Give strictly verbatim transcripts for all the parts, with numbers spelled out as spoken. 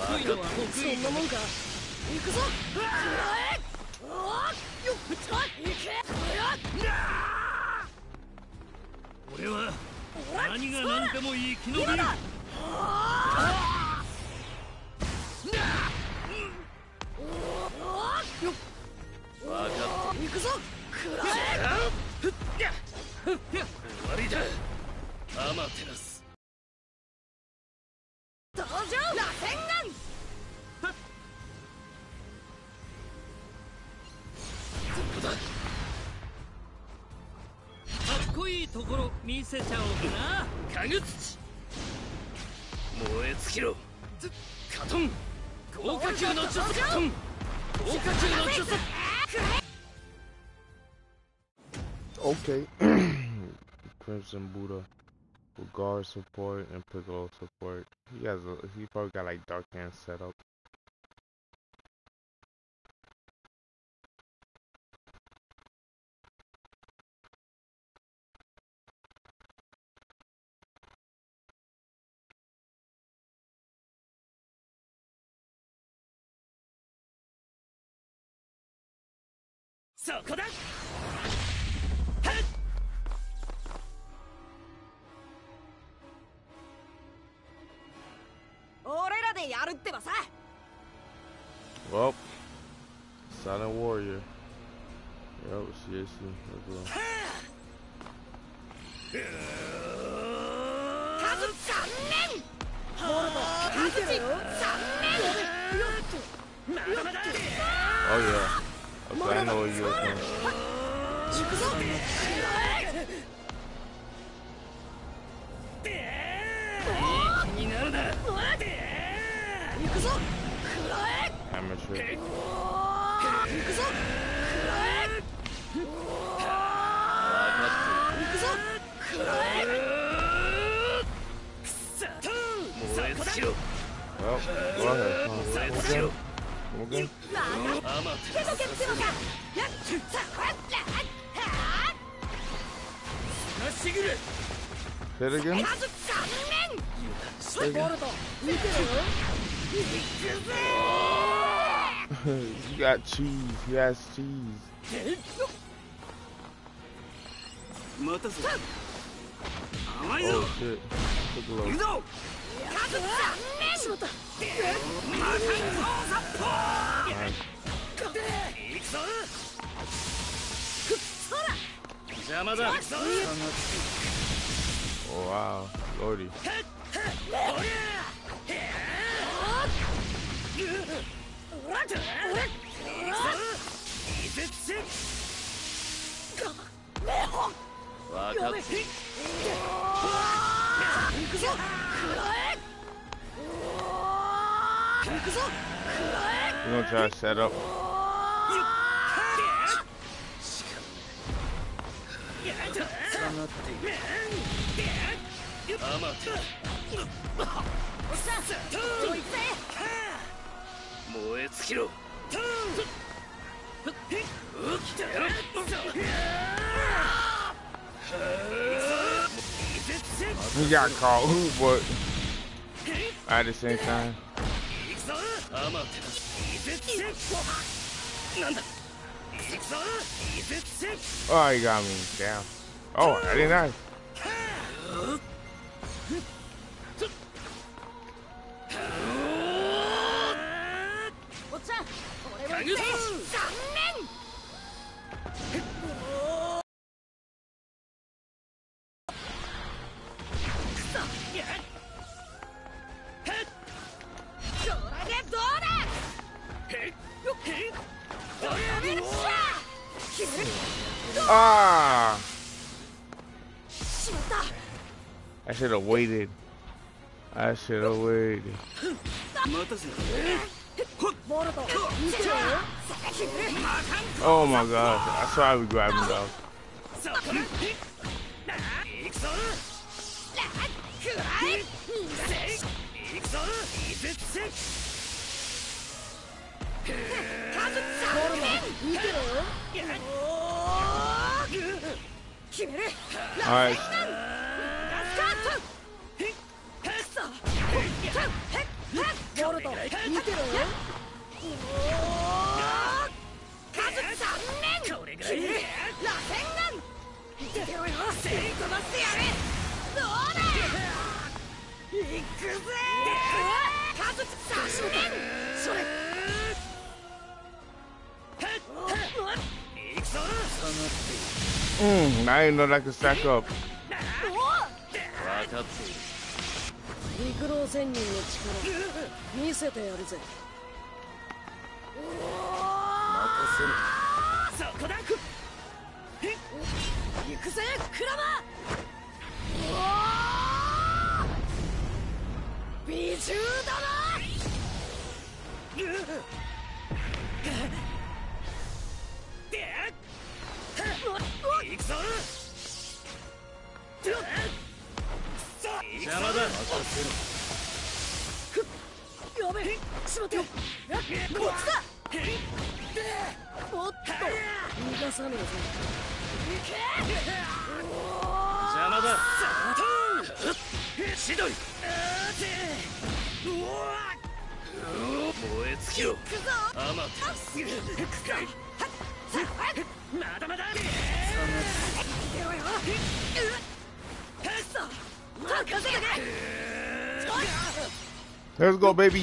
いのはそんなもんか。行くぞ。くらえ。よっちょいけ。 俺は何が何でも生き延びる。 わかった。行くぞ。くらえ。 終わりだ。アマテラス。 登場。螺旋丸。 どこだ。かっこいいところ見せちゃおうかな。かぐ土。燃え尽きろ。カトン。豪華級の術カトン。豪華級の術。 Okay. Crimson Buddha with guard support and Piccolo support. He has a he probably got like Dark Hand set up. So, koda. 俺らでやるってばさ。 Well, Silent Warrior. Yep, C A C. Let's go. 数残念。数値残念。 Oh yeah. Okay, I know where you are from. 行くぞ。 になるな。 行くぞ。くらえ。 Amateur. 行くぞ。くらえ。行くぞ。くらえ。 くそ。燃え尽きろ。 Well, go ahead. Come on. 燃え尽きろ。 Come again. アマテラス。しぐる。 Say it again. 数残念。 Say it again. You got cheese. He has cheese. 待たせ。甘い Oh ぞ。 shit. Piccolo. 行くぞ。 数残念。しまった。 マカン高殺法。 Nice. 行くぞ。 そら。 邪魔だ。 Oh wow. Lordy. わかった。 行くぞ。くらえ。行くぞ。くらえ。 We're gonna try to set up. アマテラス。 おっさん。どいつぜ。 燃え尽きろ。 He got caught, but at the same time. アマテラス。なんだ。行くぞ。 Oh, he got me. Damn. Oh, I didn't know. おっちゃん、俺も行って。残念。くそ。これでどうだ。よっ。よっしゃ。決める。 Ah! しまった。 I should have waited. I should have waited. 待たせ。 Oh my gosh. I saw I was grabbing though. 決める。 Alright. 見てろよ。数残念。これぐらい螺旋丸見てろよ。吸い込ませてやれ。どうだ。行くぜ。数残念。それ行くぞ。 Mm, I didn't know that could stack up. 陸老仙人の力見せてやるぜ。そこだ。行くぜクラマ。美獣だな。行くぞ。邪魔だ。やべえ、しまってよ。こっちだ。おっと、逃がさねえぞ。邪魔だ。しどい。燃え尽きろ。アマテラス。まだまだ。出ろよ。 Let's go, baby.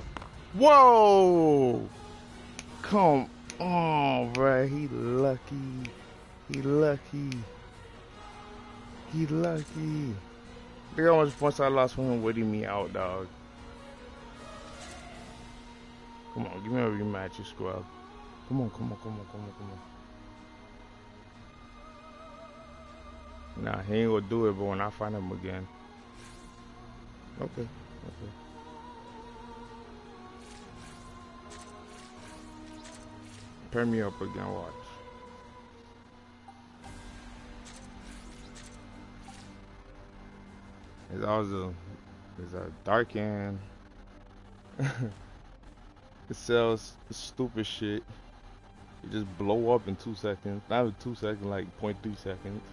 Whoa! Come on, bruh. He lucky. He lucky. He lucky. Look how much points I lost from him waiting me out, dog. Come on, give me a rematch, you scrub. Come on, come on, come on, come on, come on. Nah, he ain't gonna do it, but when I find him again. Okay, okay. Pair me up again, watch. It's also it's a dark end. It sells stupid shit. It just blow up in two seconds. Not in two seconds, like zero point three seconds.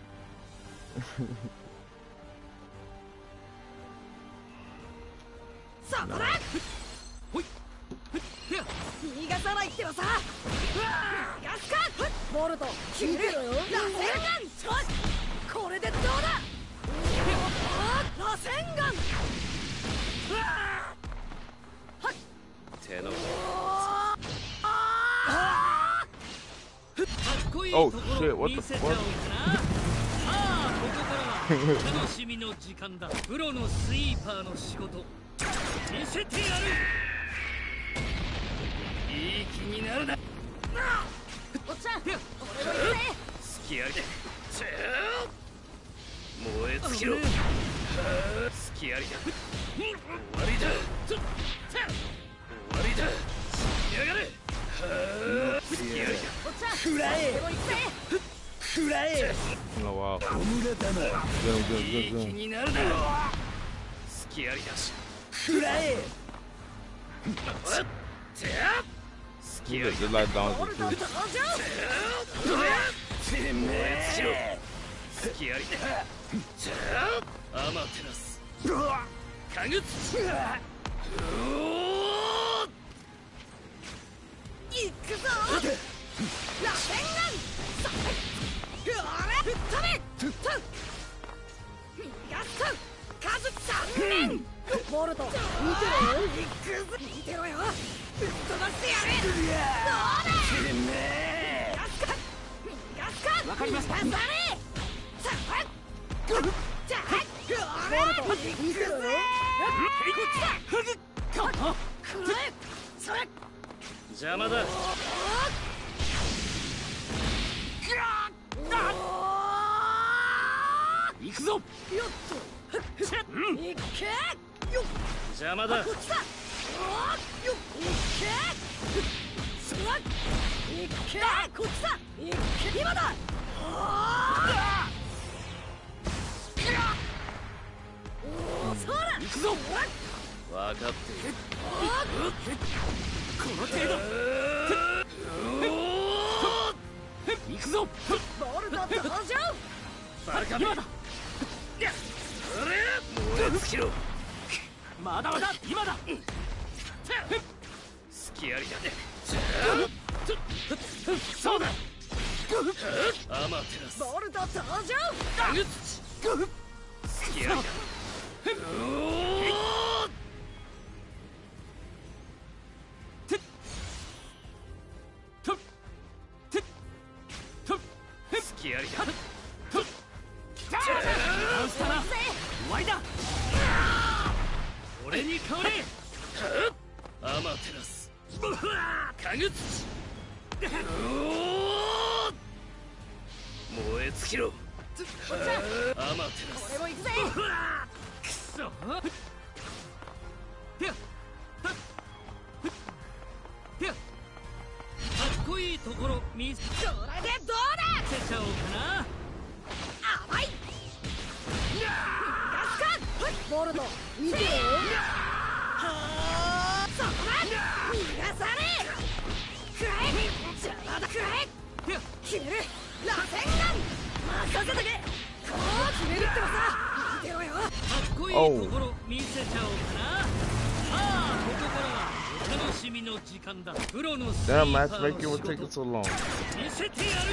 そこだ。ほい。逃がさないってばさ。逃がすか。ボルト、決めろよ。螺旋丸。これでどうだ。螺旋丸。手の。 Oh shit! What the fuck? 楽しみの時間だ。プロのスイーパーの仕事見せてやる。いい気になるな。 おっちゃん、俺も行くぜ。 好きやりで燃え尽きろ。好きやりだ。終わりだ。終わりだ。死にやがれ。好きやりだ。 おっちゃん、食らえ。俺も行くぜ。食らえ。 In a while. Good, good, good, good. 気になるな。好きやりだし。食らえ。好きやりだ。 Just like Donkey too. 燃え尽きろ。好きやりだ。アマテラス。かぐつ。 行くぞ。螺旋丸。あれ、吹っ飛べ。吹っ飛ぶ。逃がすと。数残念。ボルト、見てろよ。行くぞ。見てろよ。吹っ飛ばしてやれ。どうだ。逃がすか。逃がすか。わかりました。逃がさねえ。さあ。じゃあ。ボルト、見てろよ。こっちだ。くらえ。それ。 邪魔だ。行くぞ。よっと。いけ。よっ。邪魔だ。こっちだ。よっ。いけ。そら。いけ。こっちだ。いけ。今だ。そら。行くぞ。分かってる。この程度。行くぞ。ボルト登場。バカ今だ。燃え尽きろ。まだまだ今だ。 隙ありだね。そうだ。アマテラスボルト登場。 ガグツチ隙ありだ。隙ありだ。ダンスだな。ワイだ。俺に変われ。アマテラスカグツチ燃え尽きろ。アマテラス俺も行くぜ。 くそ。かっこいいところ見せそれでどうだ。 ちゃおうかな。 甘い。ガスカボルト見てよ。はあ、そこだ。逃がされ。くらえ。邪魔だ。くらえ。消える。螺旋丸。任せとけ。こう決めるってばさ。見てろよ。 かっこいいところ見せちゃおうかな。さあここからはお楽しみの時間だ。プロのスイー Damn, パーの matchmaking 仕 was taking 事 so long. 見せてやる。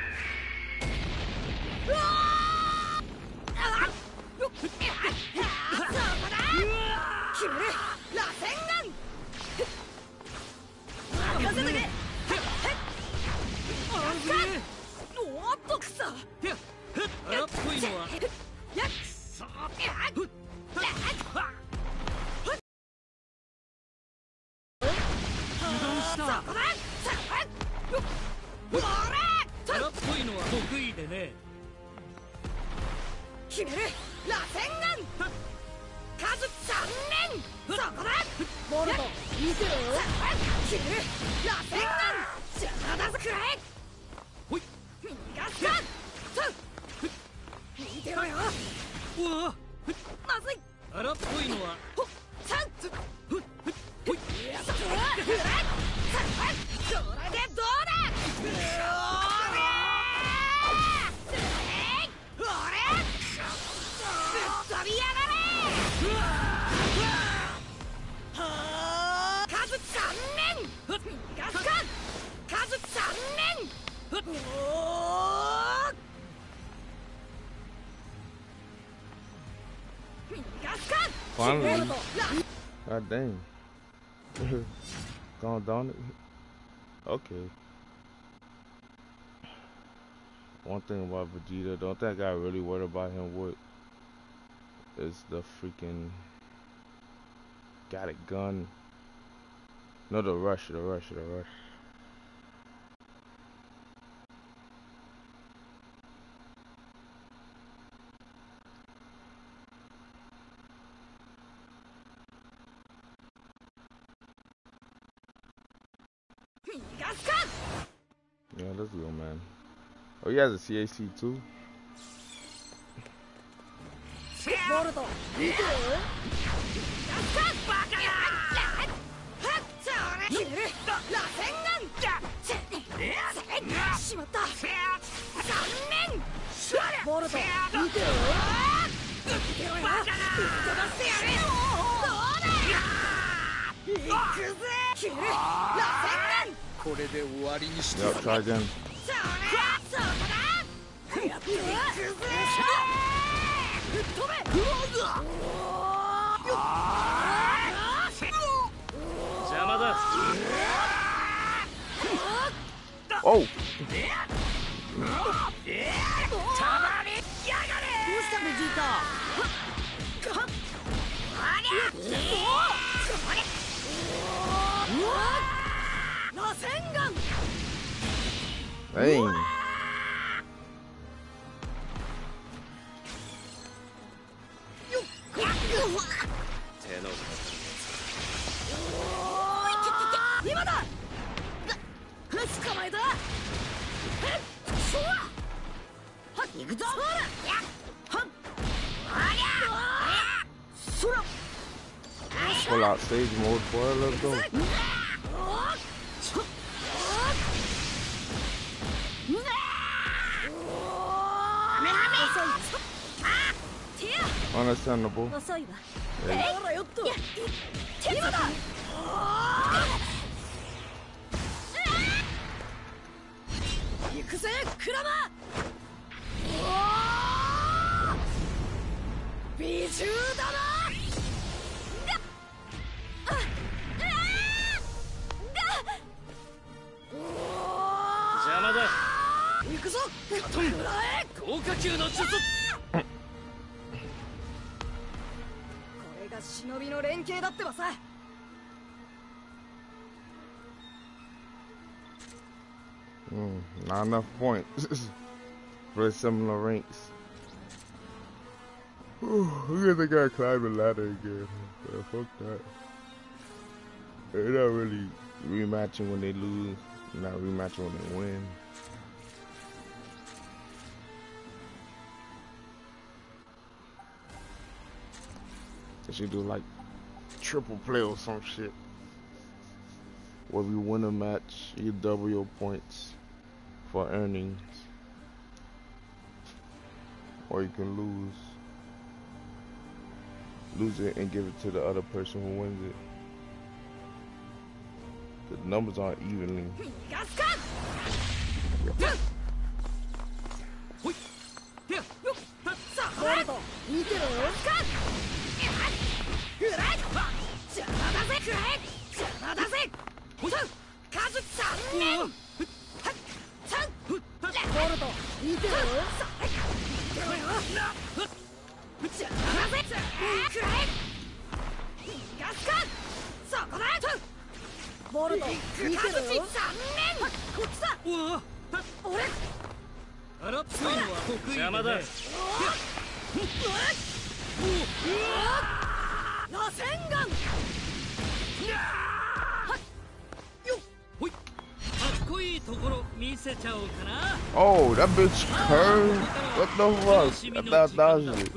うわー。あっ。よっ。そこだ。決める。螺旋丸。任せとけ。おっとくそ。 荒っぽいのはやっそやっどうした。 こだ。さあよっほら荒っぽいのは得意でね。 決める。螺旋丸。数三連。そこだ。ボルト見てろよ。決める。螺旋丸。邪魔だぞくらえ。 ほい。 逃がすか。見てろよ。 うわまずい。 荒っぽいのはほっさんつほっほいやそこだ。うわっさあそれでどうだ。うおりゃーえいおりゃぶっ飛びやがれ。うわはあ数三連。逃がすか。数三連。おー逃がすか。 Finally. ボルト God dang. Gone down it. Okay. One thing about Vegeta, don't think I really worried about him with is the freaking got a gun. No, the rush, the rush, the rush. Yeah, let's go, man. Oh, he has a C A C too? ボルト見てよ。やったバカや。はっそれ。決める。螺旋丸。しまった。残念。ボルト見てよ。見てろよ。ぶっ飛ばしてやれ。どうだ。行くぜ。決める。螺旋丸。 これで終わりにして Yep, try again. それ。そこだ。やっていくぜ。ぶっ飛べ。 邪魔だ。 Oh! どうしたベジータ。螺旋丸。 Dang. 手の今だ。捕まえた。そうだ。はっ行くぞ。そら。はっ。ありゃ。そら。 Pull out stage mode, boy. Let's go. 遅 Understandable. いわ。 Yeah. ほらよっと。今だ。 くぜクラマ。美獣だな。 邪魔だ。 行くぞ。 カトン豪華級の術。これが忍びの連携だってばさ。 Mm, not enough points for similar ranks. Look at the guy climbing the ladder again. Yeah, fuck that. They're not really rematching when they lose. They're not rematching when they win. They should do like triple play or some shit. Where you win a match, you double your points for earnings. Or you can lose. Lose it and give it to the other person who wins it. The numbers aren't evenly. Oh, that bitch curved. What the fuck? I thought that was it.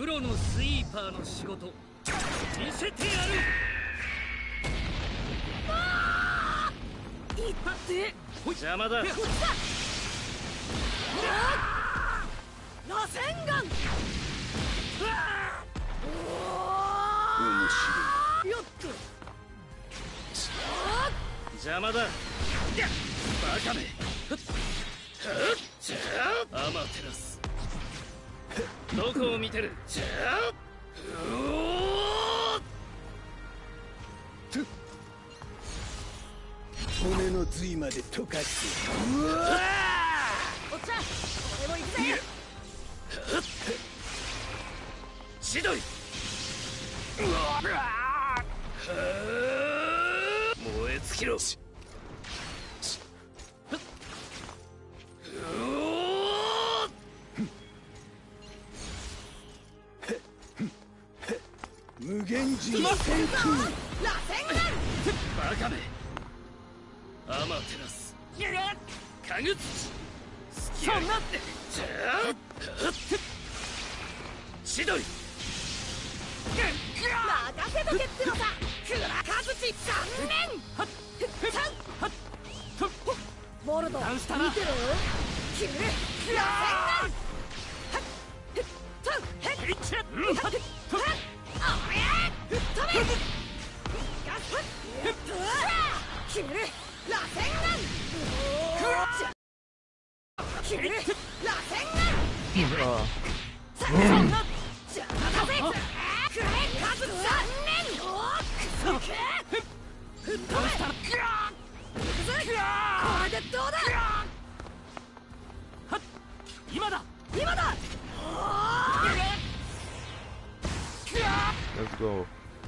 Let's go.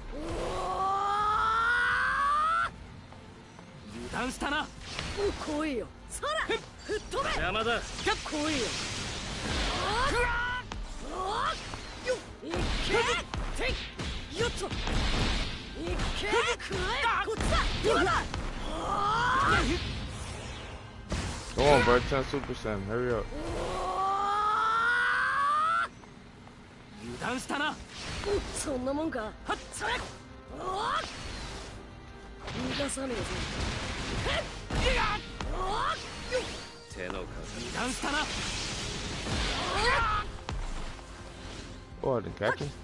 Come on, bro, ten Super Saiyan, hurry up. Oh, I didn't catch him.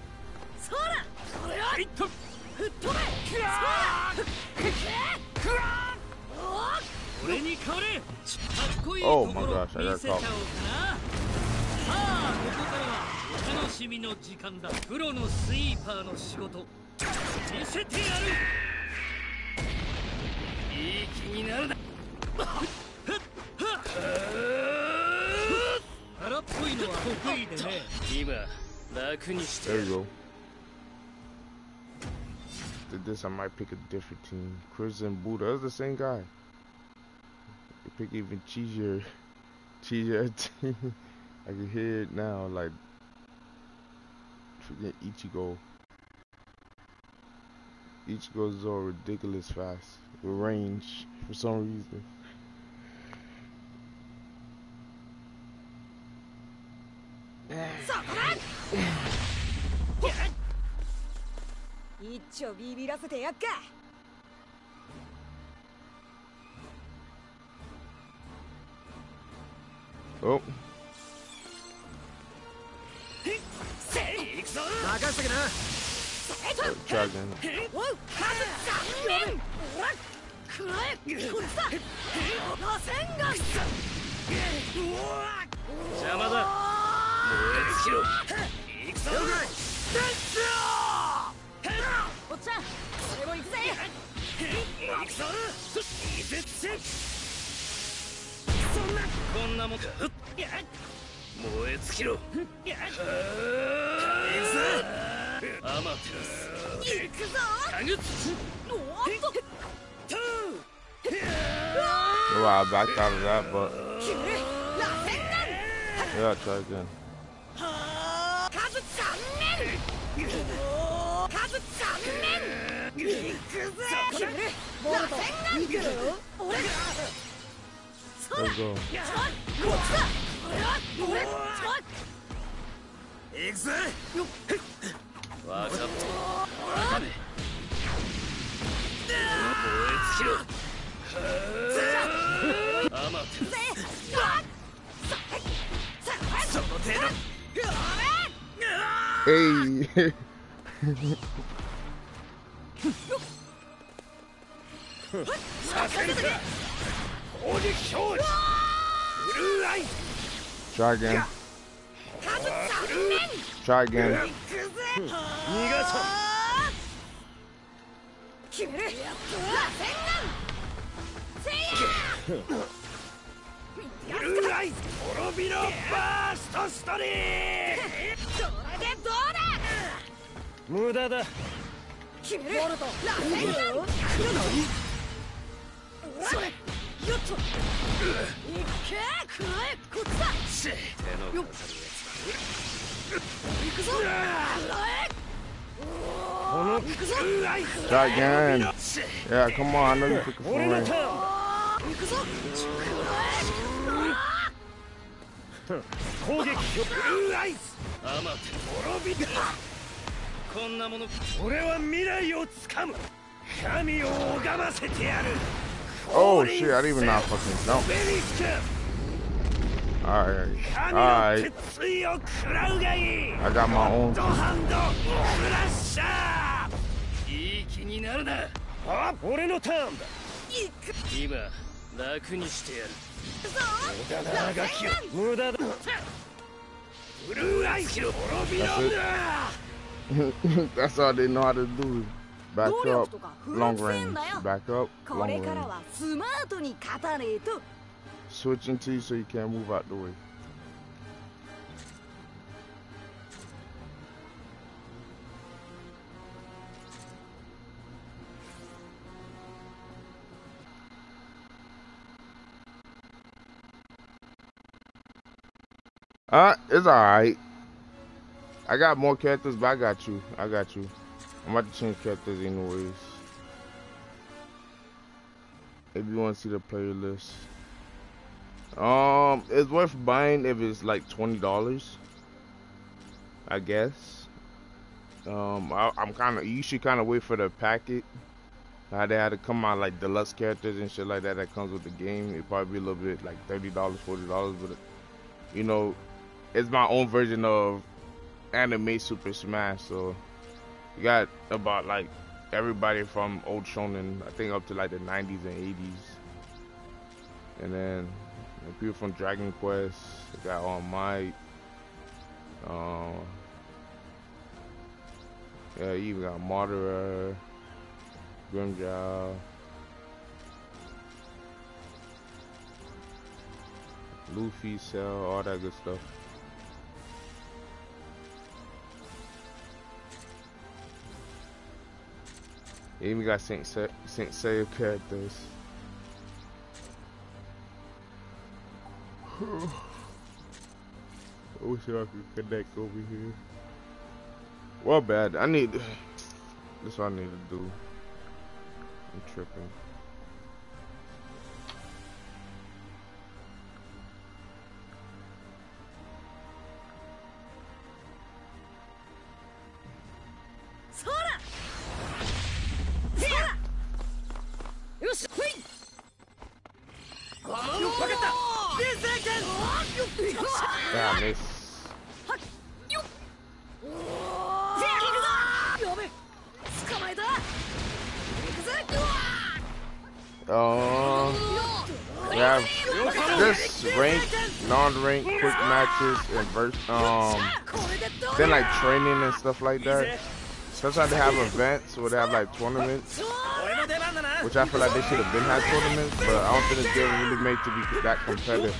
Oh my gosh, I got caught. さあここからはお楽しみの時間だ。プロのスイーパーの仕事見せてやる。いい気になるな。荒っぽいのは得意でね。今楽にして。 There you go. Did this, I might pick a different team. Chris and Buddha, that's the same guy. You pick even cheesier, cheesier team. I can hear it now, like forget Ichigo. Ichigo is all ridiculous fast with range for some reason. Oh. Dragon. Well, I backed out of that, but yeah, try again. Let's go. Hey. Try again. Try again. Try again. Yeah, come on. I know you took a full range. Oh shit, I didn't even know I fucking jump. Alright, alright. I got my own team. That's all they know how to do. Back up, long range. Back up, long range. Switching to you so you can't move out the way. Uh, it's alright. I got more characters, but I got you. I got you. I'm about to change characters anyways. If you want to see the playlist. Um, it's worth buying if it's like twenty dollars. I guess. Um, I, I'm kind of. You should kind of wait for the packet. How they had to come out like deluxe characters and shit like that that comes with the game. It'd probably be a little bit like thirty dollars, forty dollars, but you know, it's my own version of anime Super Smash. So you got about like everybody from old shonen, I think up to like the nineties and eighties. And then the people from Dragon Quest, they got All Might. Um, yeah, you even got Martyr, Grimjow, Luffy, Cell, all that good stuff. You even got Saint Se Saint Seiya characters. I wish I could connect over here. Well, bad. I need. This is what I need to do. I'm tripping. Yeah, I missed. Uh, yeah, just rank, non-rank, quick matches, and verse, um, then like training and stuff like that. Sometimes they have events where they have like tournaments, which I feel like they should have been had tournaments, but I don't think it's getting really made to be that competitive.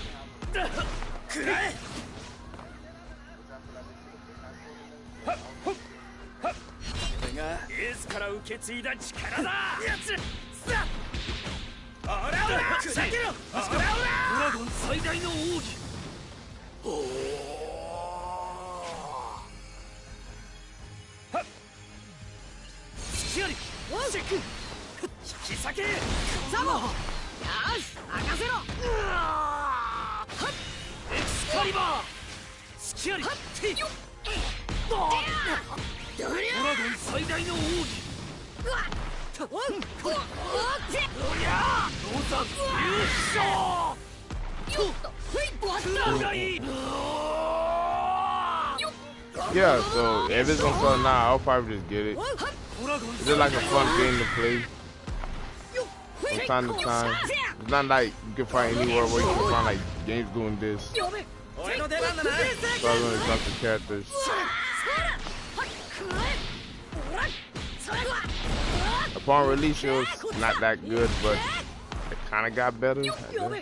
Yeah, so if it's on something now, I'll probably just get it. It's just like a fun game to play from time to time. It's not like you can find anywhere where you can find like games doing this. So when it comes to characters. Upon release, it was not that good, but it kind of got better. I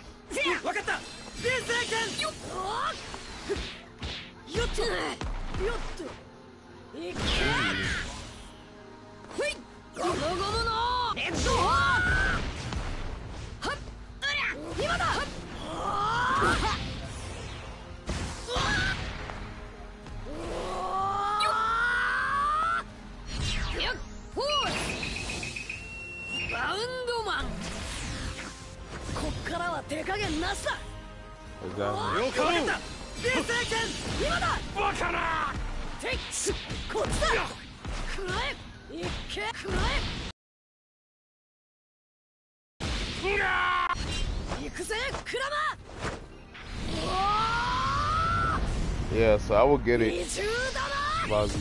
Yeah, so I will get it. Bazu.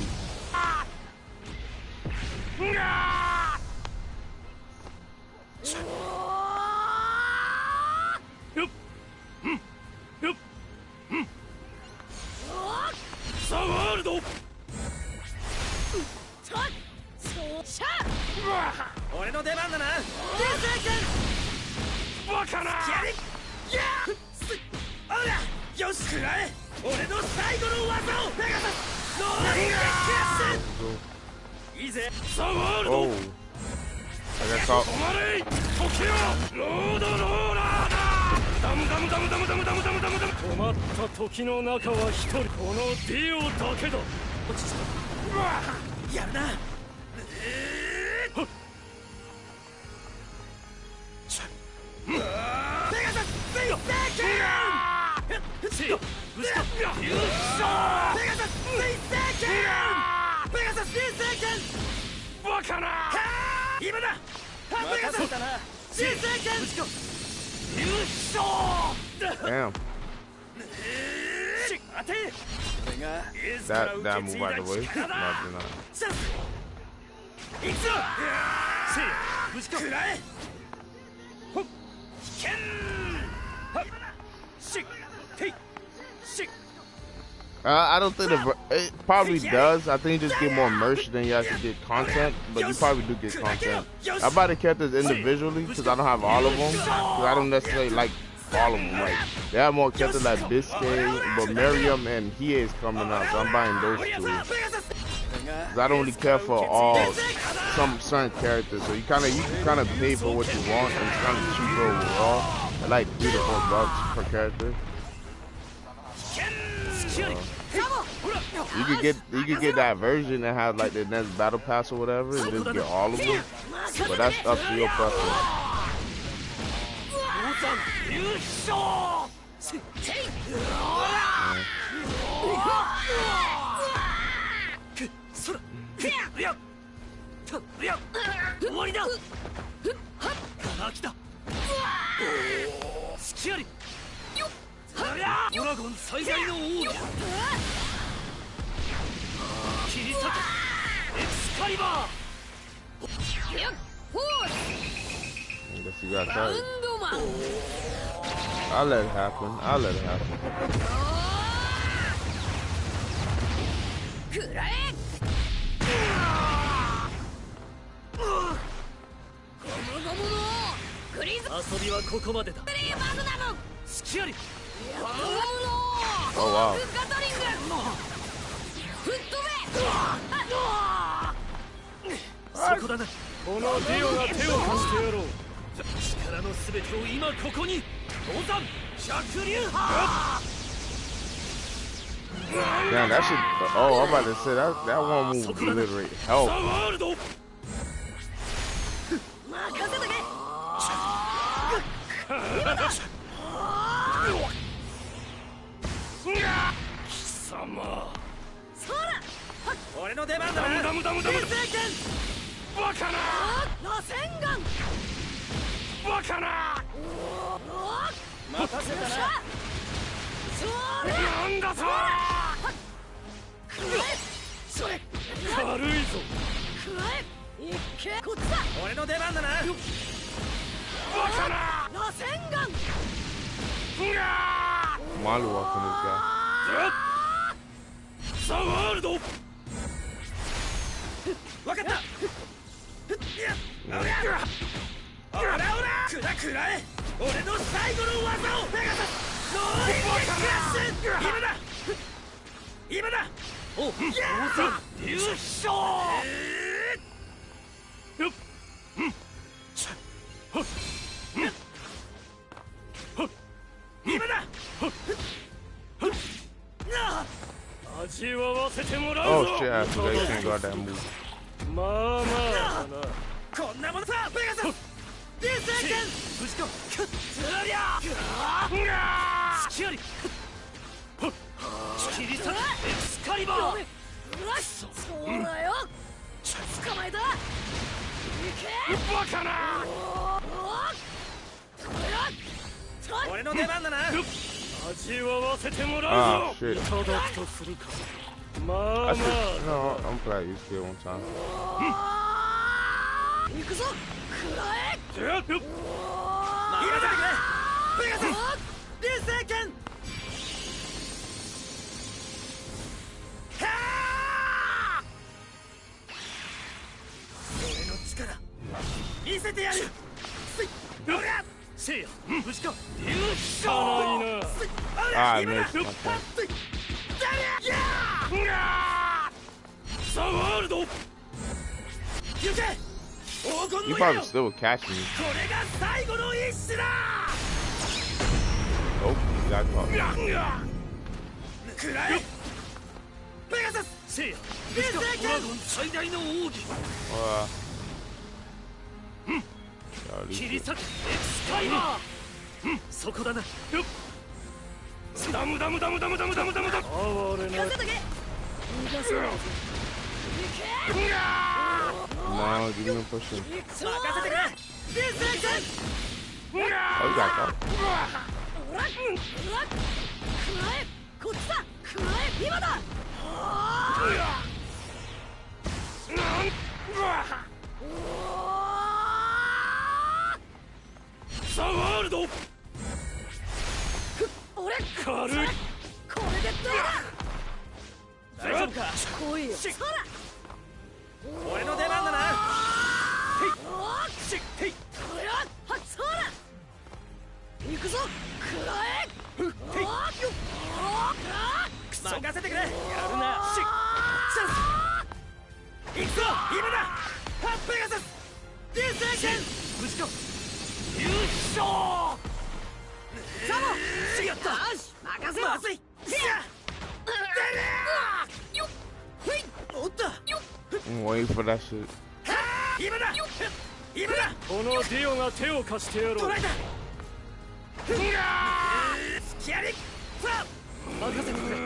Oh, I got caught. Damn. That that move out of the way. Not denied. Uh, I don't think the ver it probably does. I think you just get more merch than you actually get content, but you probably do get content. I buy the characters individually because I don't have all of them. Because I don't necessarily like following them. Like they have more characters like Biscay, but Miriam and Hiei is coming out, so I'm buying those two. Cause I don't really care for all some certain characters, so you kind of you can kind of pay for what you want, and it's kind of cheaper overall. I like three to four bucks per character. So, you could get you could get that version that has like the next battle pass or whatever, and just get all of them. But that's up to your preference. I guess you got tired. I'll let it happen. I'll let it happen. Oh wow. そこだな。このディオが手を貸してやろう。力のすべてを今ここに。登山百竜派。 Damn, that shit. Oh, I'm about to say that that one move would literally help. Malu walking this guy. Oh shit, I forgot you can't got that move. Oh shit. I should, no, I'm glad you still on time. Ah, I missed my turn. You probably still would catch me. Oh, you got caught. Uh, Come on, give me a push. Oh, you got caught. 俺軽い。 これでどうだ。 大丈夫か。 来いよ。そら俺の出番だな。 おっしっへい。 これははそら行くぞ。くらえ。 ふっへい。 おっよおっ任せてくれ。やるな。しっシャス。行くぞ今だ。ハッペガサス流星剣。無事か。優勝。 サモしやった。 よし任せろ。 まずい。しゃよっふいおった。 よっ I'm waiting for that shit. 今だ今だ。このディオが手を貸してやろう。捕らえた。ふんがースキャリさあ任せてくれ。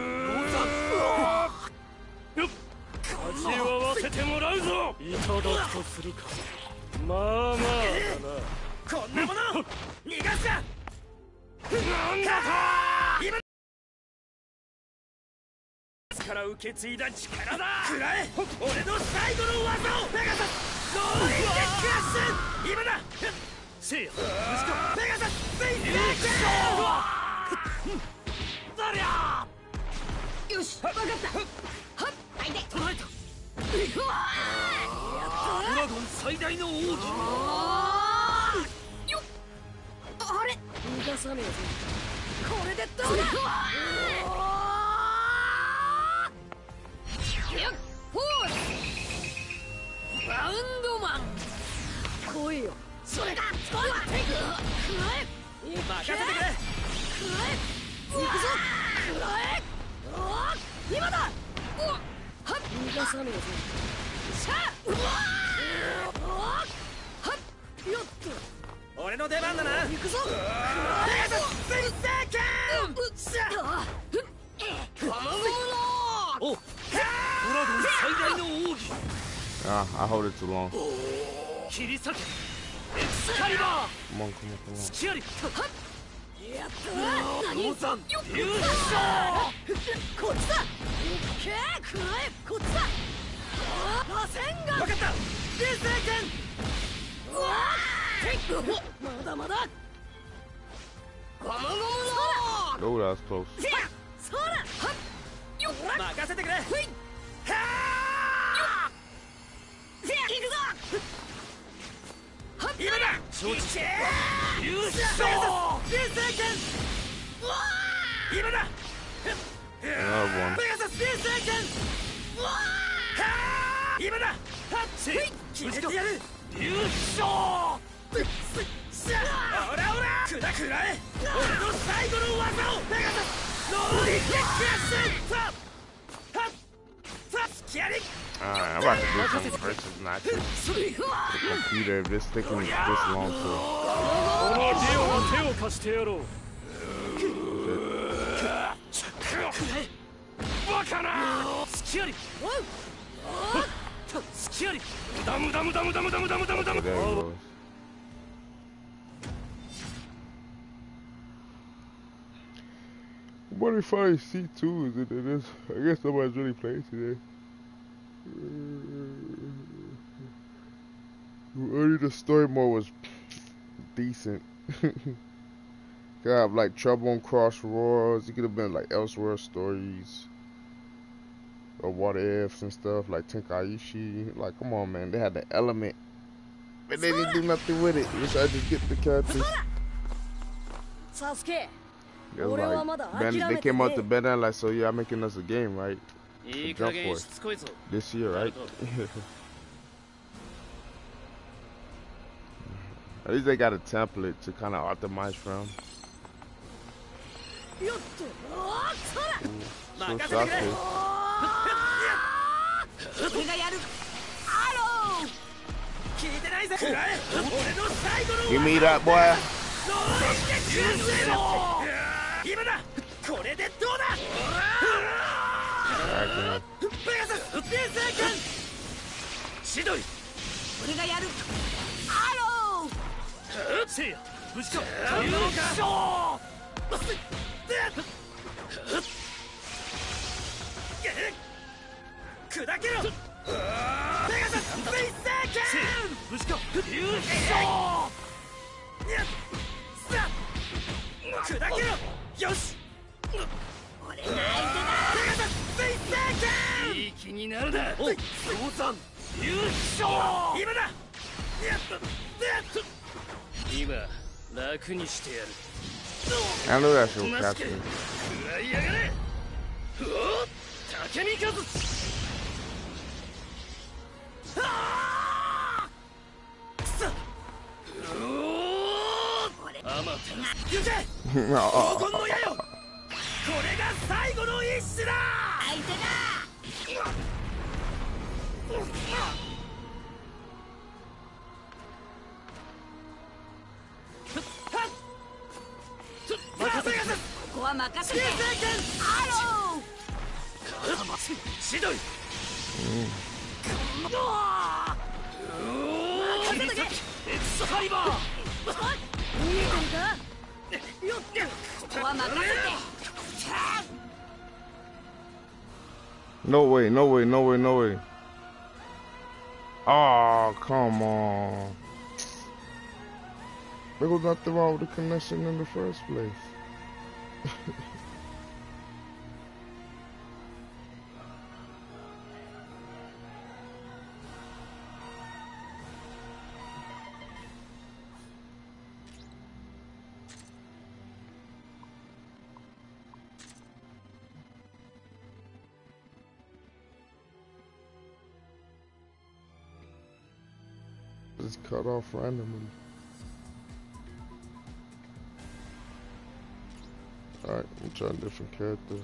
よっ味わわせてもらうぞ。いただくとするか。まあまあだな。こんなもの逃がすか。なんだと今から受け継いだ力だ。くらえ俺の最後の技を。ペガサスローリングクラッシュ。今だせいや息子ペガサススイッチだりゃー。 よし分かった。はっあいて捕らえた。 うわーやっドラゴン最大の奥義。 たよっあれ逃がさねえぞ。これでどうだ。よっフォースバウンドマン来いよ。それだ来いわ。くらえ任せてくれ。 くらえ行くぞ。くらえおっ今だ。おっはっ逃がさねえぞ。しゃあうわーおっはっよっと俺の出番だな。 行くぞ。 ペガサス水星剣。 うっしゃあふっえゴムゴムのおドラゴン最大の奥義。 Ah, I hold it too long. 切り裂けエクスカリバー。 Come on, come on, come on. スキャリやったノーザン優勝。 こっちだ。けーくらえこっちだ。螺旋が分かった流星剣。 うわーまだまだゴムゴムの Oh, that was close. そらはっよっ任せてくれ。 ふいは行くぞ。はっ今だ承知。優勝流星剣。今だ Another one. ペガサス流星剣。今だはっせい決めてやる。優勝。オラオラくだくらえ俺の最後の技を。ペガサスローリングクラッシュ。さあはっさあスキャリ Alright, I'm about to do some versus matches. The computer, if this taking this long to. このディオが手を貸してやろう。バカなスキャリスキャリダムダムダムダムダムダムダムダム。 Okay, there he goes. What if I see two is it is? I guess nobody's really playing today. Only the story mode was decent. Could have like Trouble on Crossroads. It could have been like Elsewhere stories or What Ifs and stuff like Tenkaichi. Like, come on, man, they had the element, but they didn't do nothing with it. Wish I just get the characters. サスケ It was like ben, they came out to Bandai like, so y'all making us a game, right? いい加減しつこいぞ。 This year, right? At least they got a template to kind of optimize from. よっとおっそら So 任せてくれ。 Sasuke. 俺がやるアロー聞いてないぜ。くらえ俺の最後の Give me that, boy. ローリングクラッシュ。今だこれでどうだ。 Alright, ペガサス流星剣。千鳥俺がやるアローせいや無事か。優勝。砕けろ。ペガサス水星剣。無事か。優勝。砕けろ。よし気になるな。お、父さん優勝。今だ。今楽にしてやる。 I know that's your captain. 食らいやがれ。おっ、竹見和。ああ。くそ。おお。アマテラス。行け。黄金の矢よ。これが最後の一種だ。 相手だ。 ここは任せて。アロー。 シドイ。任せとけ。エクスカリバー。 見えてるか。ここは任せて。 No way, no way, no way, no way. Oh, come on. There was nothing wrong with the connection in the first place. Just cut off randomly. Alright, I'm trying different characters.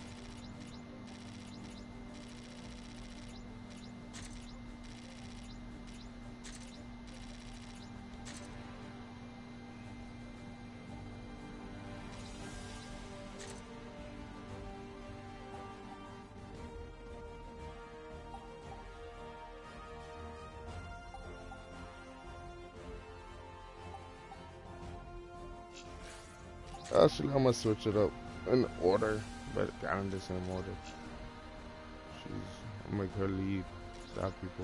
Actually, I'm gonna switch it up in order, but not in the same order. She's, I'll make her lead, stop people.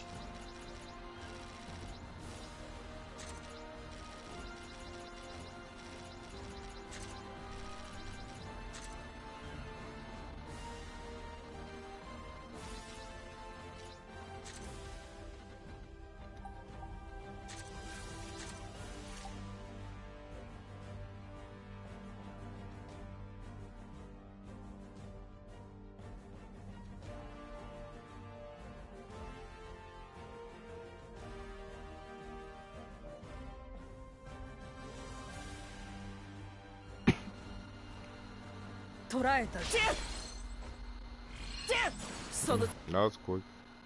That was quick.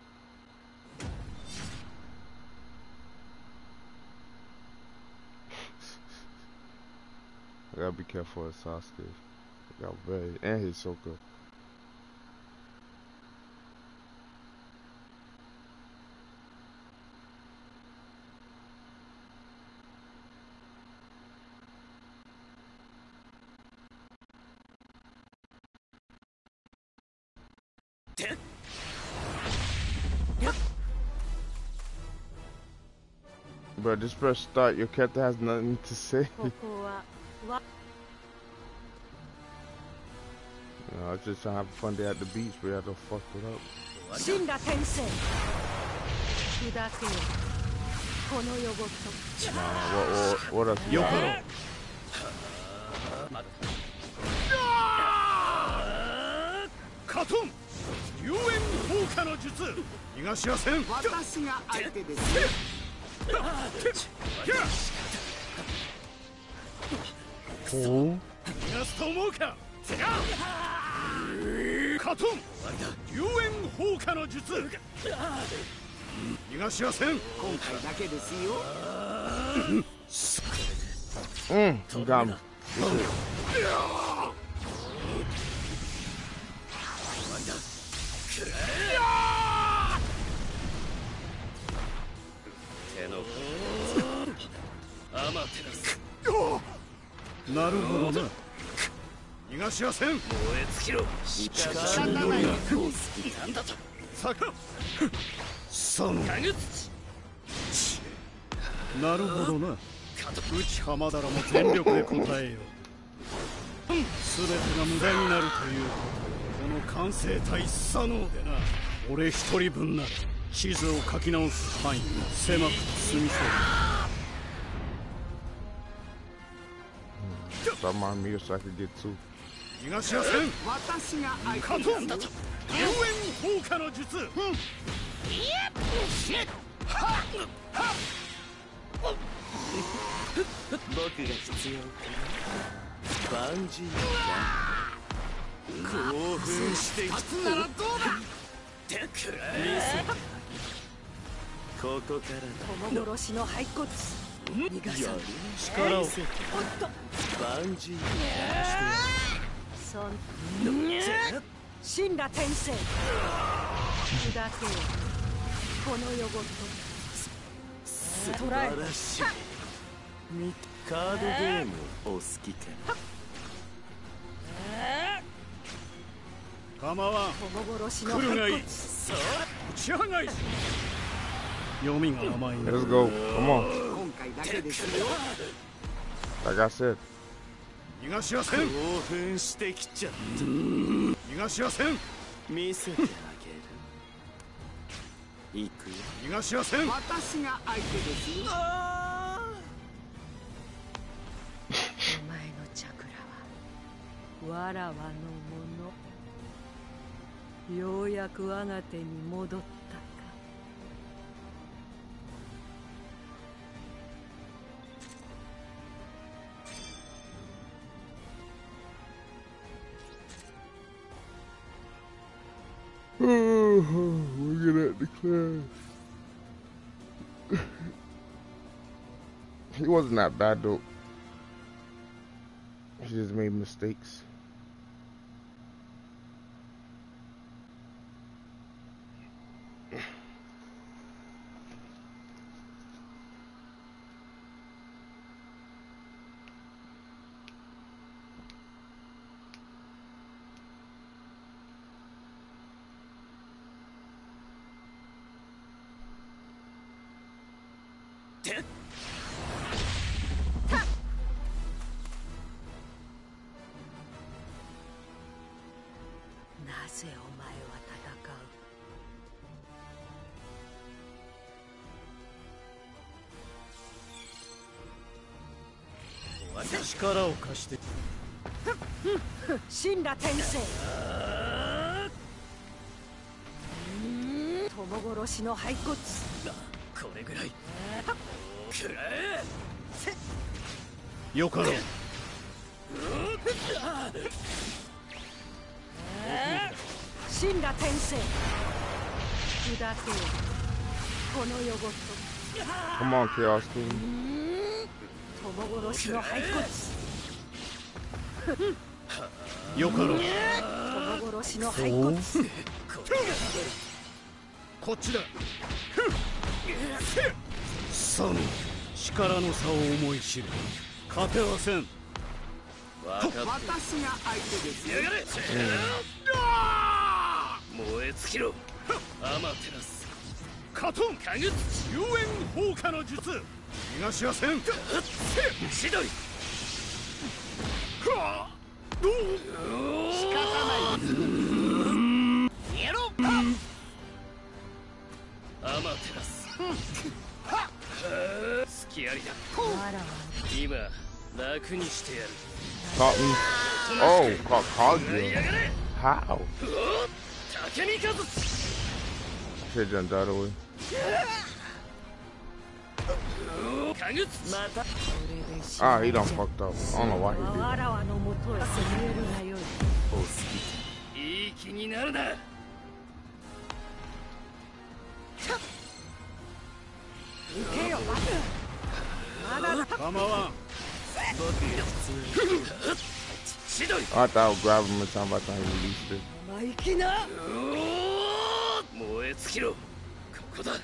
I gotta be careful with Sasuke. He got very, and Hisoka. But just press start, your character has nothing to say. You know, I was just trying to have a fun day at the beach, but I had to fuck it up. Nah, what, what, what else you got? Katon! Yuen Hoka no Jutsu! Higashiya-sen! Watashi ga aite desu. Oh. Katon! Yuen Hoka no Jutsu! Higashiya-sen! Konkai dake desu yo. Mm, you got me. Naruhodo. Higashiya-sen! Moe tsukiro! Sakura! Son! Kagutsuchi! なるほどな。内浜田らも全力で答えよう。すべてが無駄になるということをこの完成体左脳でな、俺一人分なら地図を書き直す範囲狭く済みそうだ。 Stop my meter so I could get two. 東野線私が相カ手トンだと遊園放火の術。 僕が必要かな。バンジーだ。興奮してきたならどうだ。 てくれ。見せてあげる。ここからだ。 友殺しの骸骨逃がさん。 力をおっとバンジーそん神羅転生砕けよこの夜ごと素捕らえ晴らしい。みカードゲームお好きかな。 構わん。 友殺しの来るがいい。 骸骨そう打ち放い。読みが甘いな。 Let's go. Come on. 今回だけですよ。 Like I said. 東野線興奮してきちゃった。 東野線見せてあげる。行くよ。 東野線私が相手ですよ。 お前のチャクラはわらわのもの。ようやく我が手に戻ったか。 We're gonna declare. He wasn't that bad though. He just made mistakes. なぜお前は戦う。 力を貸して。 神羅転生友殺しの骸骨これぐらいくれ。 よかろう。 神羅転生砕けよこの夜ごと。 Come on, Chaos King. 友殺しの骸骨よかろう。 友殺しの骸骨こっちだ。さん力の差を思い知る。勝てはせん。 わかっ私が相手ですよ。 やがれ。燃え尽きろ。アマテラスカトンカグツ遊園放火の術。東野線千鳥仕方ないです。 やろアマテラス隙ありだ。 わらわ今楽にしてやる。 Caught me. Oh, caught, caught you. やがれ。 How? 竹見和 Should've jumped out of the way. カグツまた Ah, he done fucked up. I don't know why he did わ that. らわのもとへ攻めるがよい。 お好き。いい気になるな。 行けよまだだ。 構わん。 僕が普通千鳥 I thought I would grab him in time by the time he released it. 生意気な燃え尽きろ。ここだ。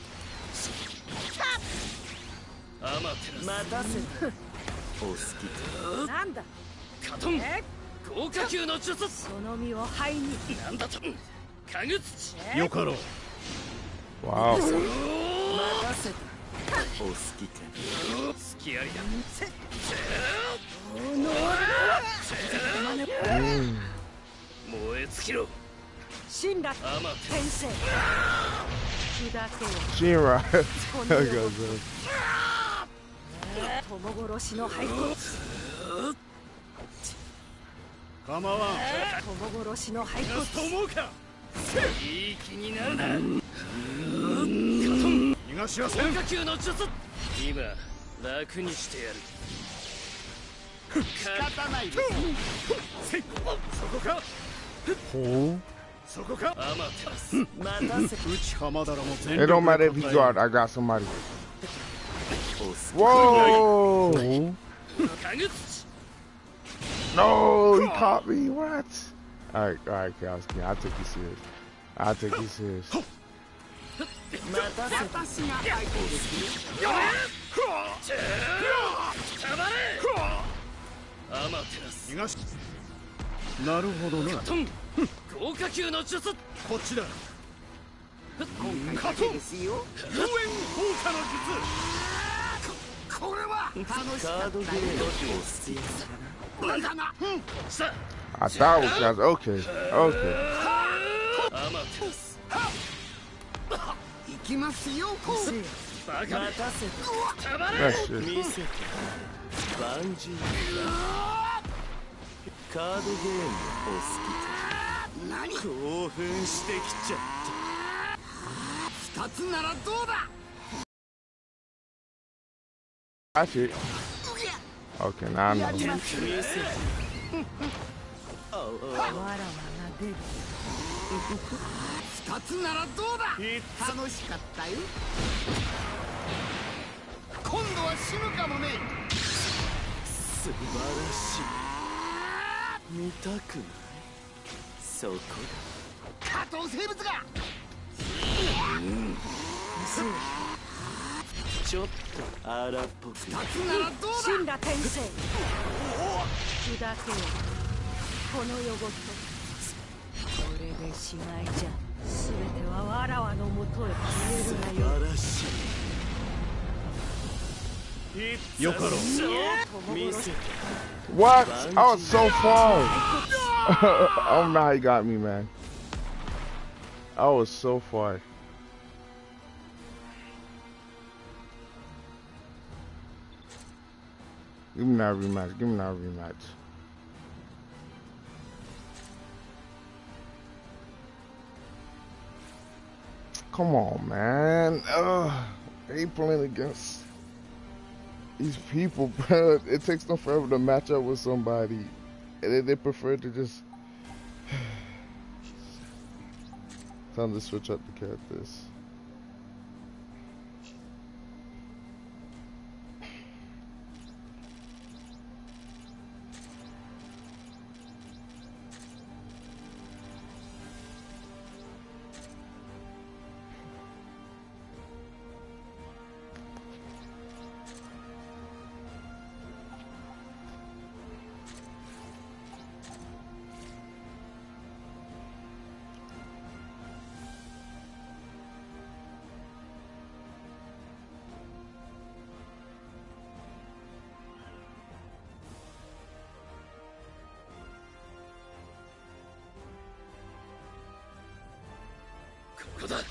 アマテラス待たせた。お好きか。 なんだカトンえ豪華級の術。 その身を灰に。 なんだとカグツよかろう。 Wow. 待たせた。お好きか。隙ありだ。燃え尽きろ。 羅転生砕けよ Shinra. この世友殺しの骸骨構わん。 友殺しの骸骨と思うか。いい気になるな。 逃がしはせん。 豪華級の術。今楽にしてやる。 仕方ないですよ。 そこか。 Oh. そこか。 アマテラス。 待たせ内浜田らも全 It 力 don't matter で if he 答え go る out. I got somebody. Whoa! かぐつ。 No, he caught me. What? All right, all right, Kowski. I'll take you serious. I'll take you serious. 待たせ私が相手ですよ。 たまれ。アマテラス。 逃がし。なるほどな。 トン。豪華級の術。 こっちだ。 今回だけですよ。 応援効果のこれは楽しかったよ。だな。 さ I thought it was guys. Okay, okay. あ、アマテラス。 行きますよ。 バカめ。 待たせたまれ。 That shit. 見せてバンジーカードゲームお好何？ き興奮してきちゃっ二つならどうだ？ That's it. Okay, now I know. た見せてあわらわが出る二つならどうだ？楽しかったよ。今度は死ぬかもね。 素晴らしい見たくないそこ加藤生物が。 ちょっと荒っぽく二つならどうだ？ 神羅転生砕けよこの世ごとこれでしまいじゃ全てはわらわのもとへ素消えるがよ晴らしいよかろう。 見せて What? I was so far. I don't know how he got me, man. I was so far. Give me that rematch. Give me that rematch. Come on, man. Ugh. They playing against these people, bro. It takes them forever to match up with somebody. And then they prefer to just... Time to switch up the characters. ここだ。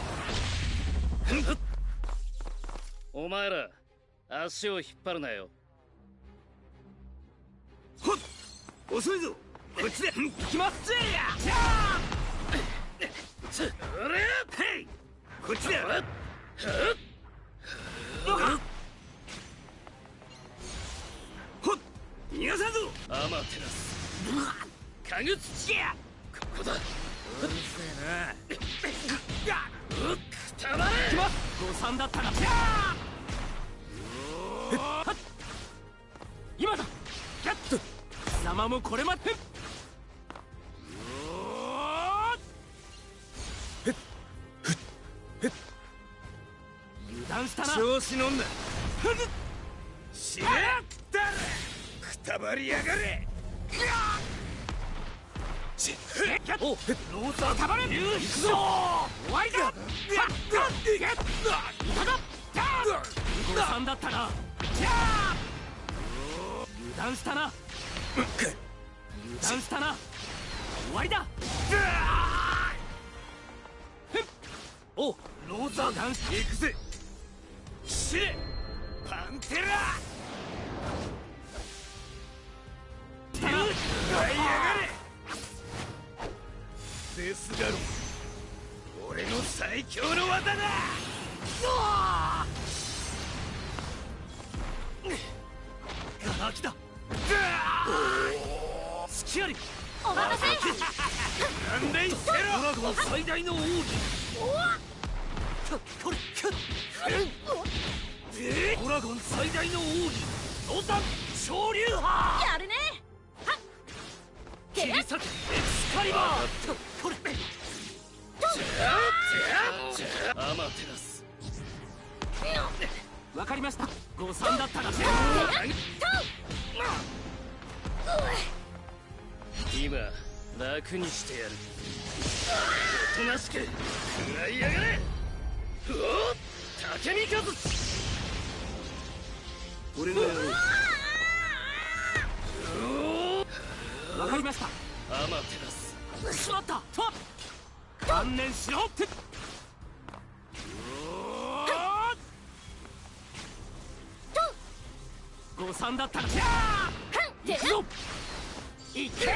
お前ら足を引っ張るなよ。 ほっ、遅いぞ。こっちで行きますぜや。 つ、あれ、 へい、こっちで。 あっ、 ほっ、逃がさんぞ。 アマテラス。かぐつちや。ここだ。うるせえな。うっ、くたばれ。 誤算だったな今だキャット貴様もこれまで油断したな調子乗んな。死ね。くたばりやがれ。 おローザーたまれ行くぞ終わりだ誤算だったな油断したな油断したな終わりだおローザーダンス行くぜ。死ねパンテラ。舞い上がれデスガロ。俺の最強の技だ。ガラキだ。隙あり。 お待たせ。 なんでいってろ。ドラゴン最大の奥義。これドラゴン最大の奥義ノータン昇竜派。 やるね。はっ切り裂けエクスカリバー。これアマテラス。わかりました。誤算だったら今楽にしてやる。おとなしく食らいやがれ。おっ竹見和。 俺がやろう。 わかりました。アマテラス。しまった。観念しろって。誤算だったら行くぞ。いけ。じゃん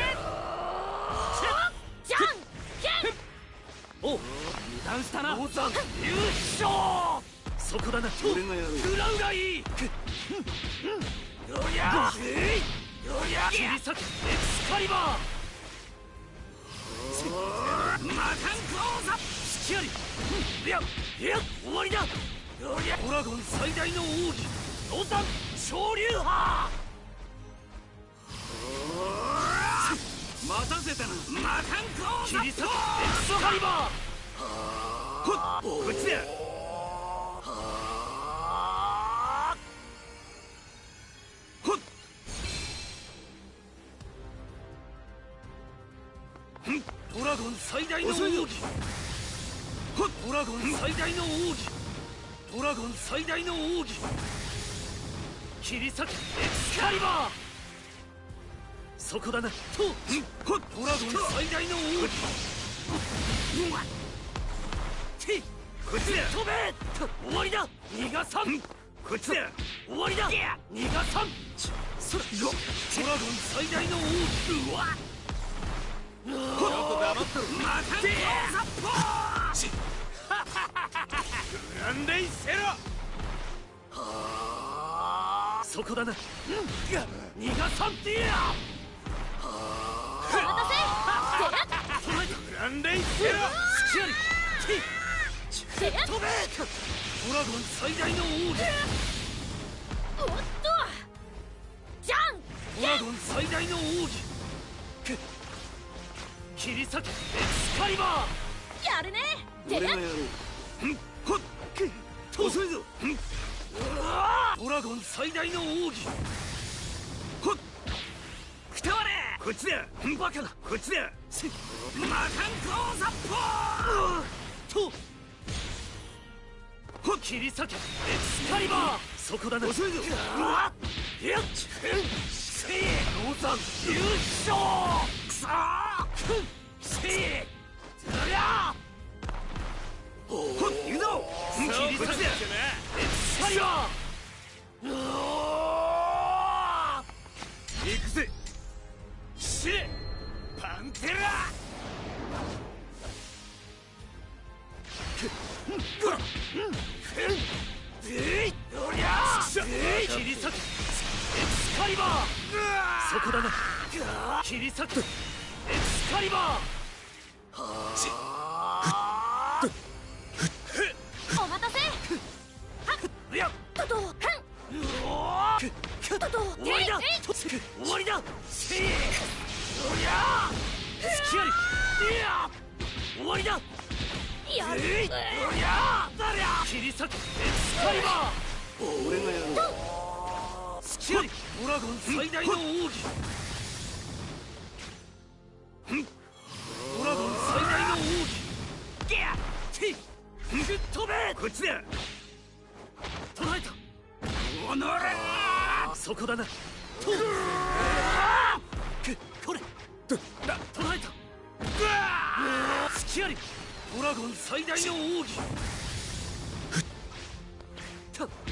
けん。お油断したな。ローザン優勝。そこだな。 俺がやろう。 クラウライ。よりゃよりゃ切り裂けエクスカリバー。魔漢講座隙あり。いやいや終わりだ。よりゃドラゴン最大の奥義ノータン昇竜派。待たせたな。魔漢講座切り裂けエクスカリバー。ほっこっちだ。ほっドラゴン最大の奥義。ほっドラゴン最大の奥義。ドラゴン最大の奥義切り裂けエクスカリバー。そこだな。とほっドラゴン最大の奥義。てこっちだ。飛べ。終わりだ。逃がさん。こっちだ。終わりだ。逃がさん。それドラゴン最大の奥義。うわっちょっと黙ってろ。マカンコサッポー。グランデイセロ。そこだな。逃がさんってや。 お待たせ。 グランデイセロ。隙あり。飛べ。ドラゴン最大の王子。 おっとじゃんドラゴン最大の王子切り裂けエクスカリバー。 やるね。 俺がやろう。 ほっ遅いぞ。ドラゴン最大の奥義。ほっくたわれ。こっちだ。バカな。こっちだ。魔漢講座ポーとほっ切り裂けエクスカリバー。そこだな。遅いぞ。うわっやっせいローザン優勝。くそーせいそりゃほっ行くぞ。切り裂けエクスカリバー。行くぜ。死ねパンテラ。切り裂けエクスカリバー。そこだな。切り裂けエクスカリバー。 お待たせ。 いやとととと終わりだ。終わりだ。せいおりゃ隙あり。いや終わりだ。 やる。 えいおりゃだりゃ切り裂けエクスカリバー。 俺がやろう。 隙あり。ドラゴン最大の奥義。ドラゴン最大の奥義。ギャッティ吹っ飛べ。こっちだ。捕らえた。おのれ。そこだな。とこれだ捕らえた。隙あり。ドララゴン最大の奥義。 たっが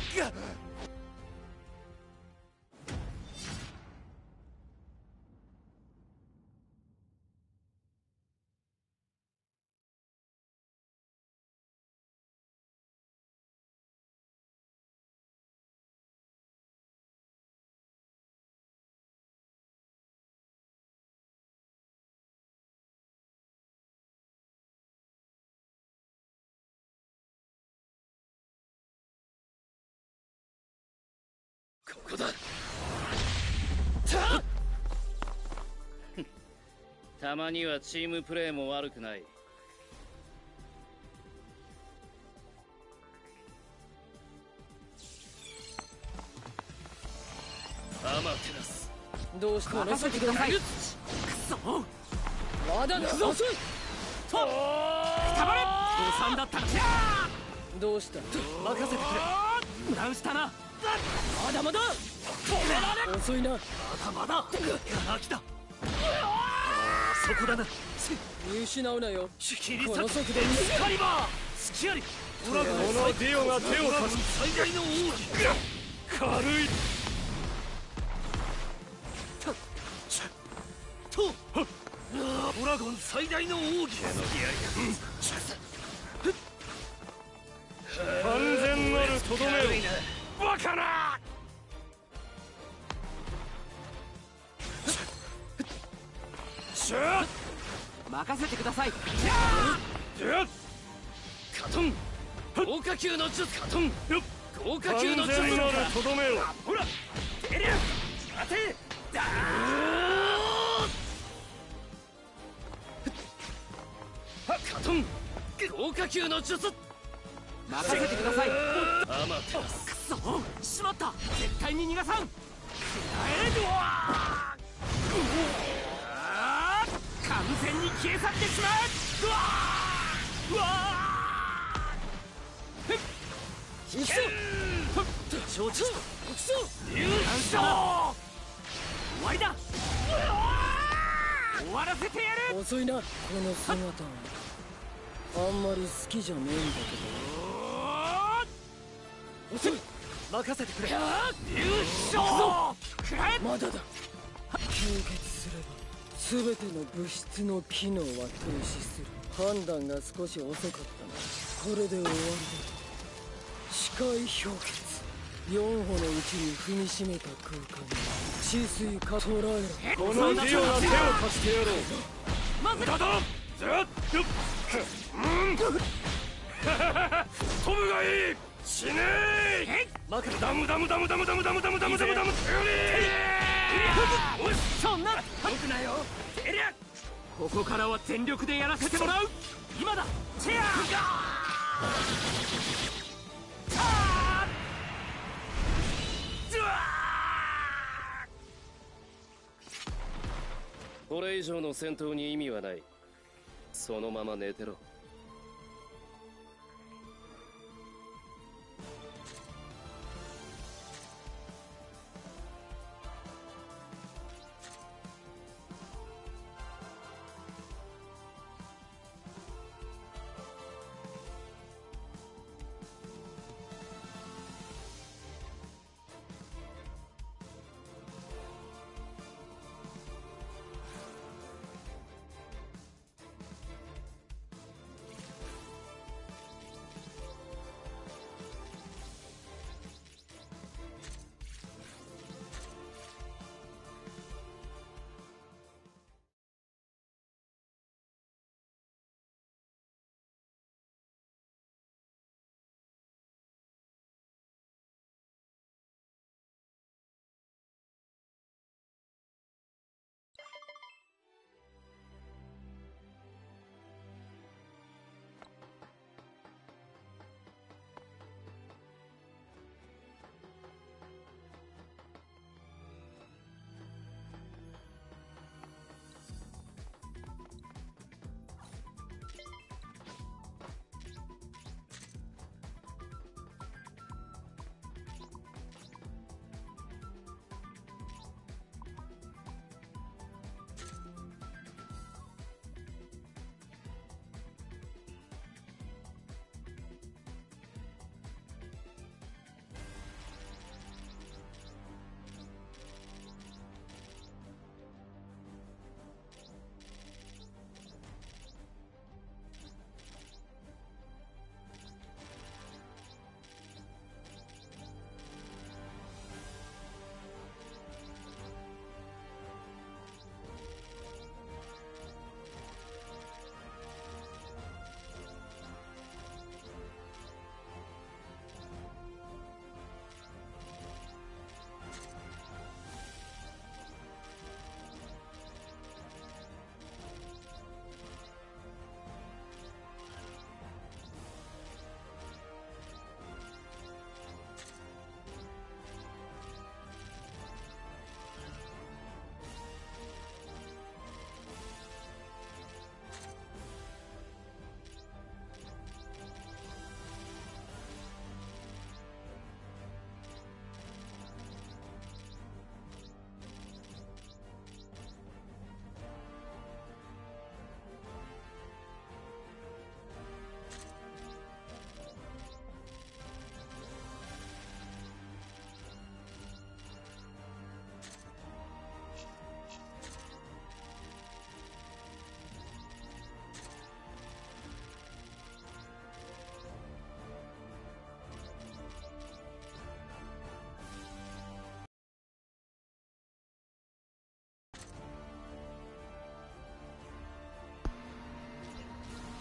ここだ。たまにはチームプレーも悪くない。アマテラス、 どうしても任せてください。くそ、まだ遅い。とくたばれ。誤算だったの。どうした。任せてくれ。油断したな。まだまだ止められ。遅いな。まだまだガラキだ。そこだな。見失うなよ。この速度にスカリバースキアリドラゴンのディオが手を貸す。 最大の奥義。 軽いとドラゴン最大の奥義。 完全なるとどめを。バカな。しゃ任せてください。 カトン豪華級の術。カトン豪華級の術。 完全なるとどめを。 ほらエリア待てだー。カトン豪華級の術。 任せてください。 アマテラス。 くそ、しまった。絶対に逃がさん。くらえるわ。完全に消え去ってしまう。うわーうわー。くそ承知。くそ優勝。終わりだ。終わらせてやる。遅いな。この姿あんまり好きじゃねえんだけど。遅い。任せてくれ。優勝。まだだ。吸血すれば全ての物質の機能は停止する。判断が少し遅かったな。これで終わりだ。視界氷結。よんほのうちに踏みしめた空間治水か捉えろ。 このディオが手を貸してやろう。 まずだぞ。 ずっと飛ぶがいい。死ねえ。ダムダムダムダムダムダムダムダムダムダム。 そんな動くなよ。エリアここからは全力でやらせてもらう。今だ。チェアこれ以上の戦闘に意味はない。そのまま寝てろ。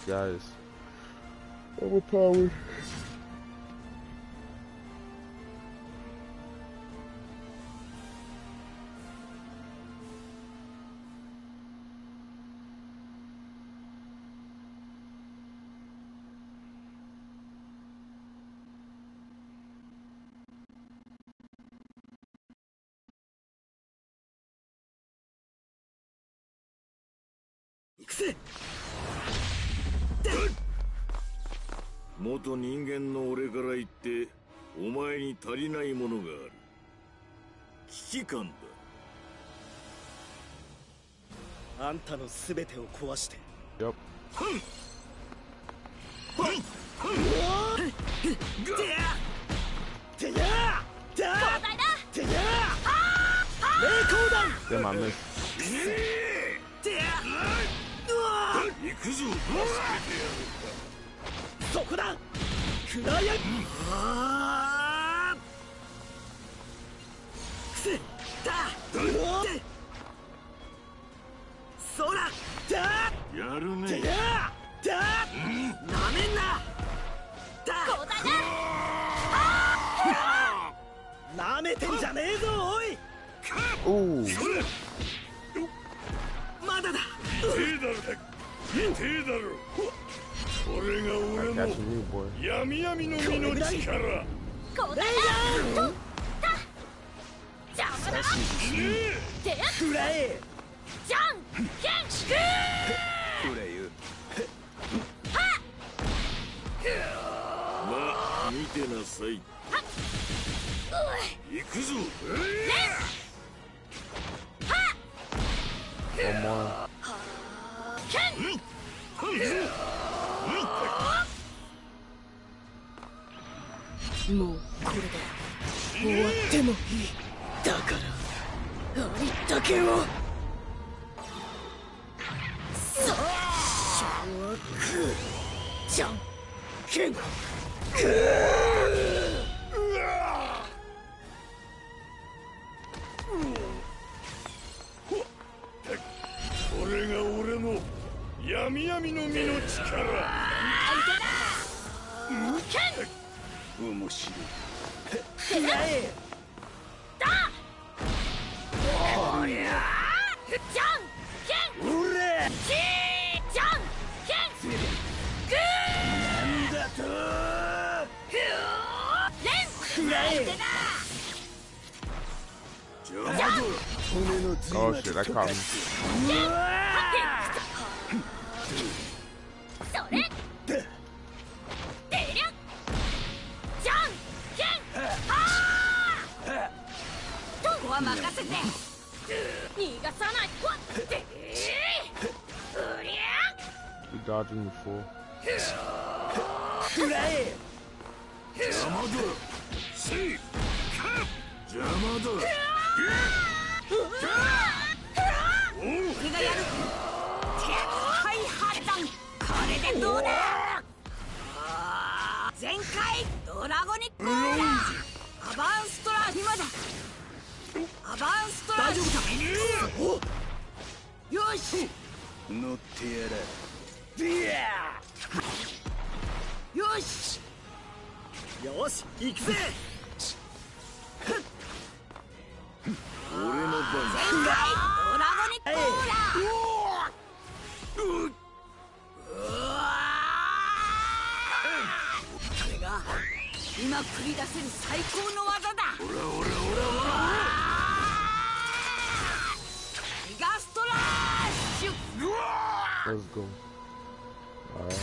guy is overpowered. 元人間の俺から言ってお前に足りないものがある。危機感だ。 あんたの全てを壊して。 Yep. てやだてや霊光弾 Then I missed. 行くぞ。 そこだくらやあくせだそらだやるね。 てやだなめんなだなめてんじゃねえぞおい Ooh. まだだ痛えだろ。痛えだろ。これが I 俺 got の you, new boy. 闇闇の身の力。 こうだなとた邪魔だてくらえじゃんけんグーくれゆまあ見てなさい。行くぞ。 One more. もうこれで終わってもいいだからありだけをさあじゃんけんグこれが俺の闇闇の身の力。 面白いくらえだおりゃじゃんけんおれじじゃんけんグーなんだとレンくらえ邪魔だ。 骨の髄 Oh まで shit, I 溶 caught か him. してうわそれてりゃじゃんけんはーここは任せて逃がさないわってうりゃ You dodging me, fool. くらえ邪魔だ。せいか邪魔だ。 俺がやる絶対破綻これでどうだ全開ドラゴニックオーラアバンストラ今だアバンストラ大丈夫かよし乗ってやらいやよしよし行くぜ俺の番だ。 全開ドラゴニックオーラこれが今繰り出せる最高の技だほらほらほらほら。 ガストラッシュ Let's go. Alright.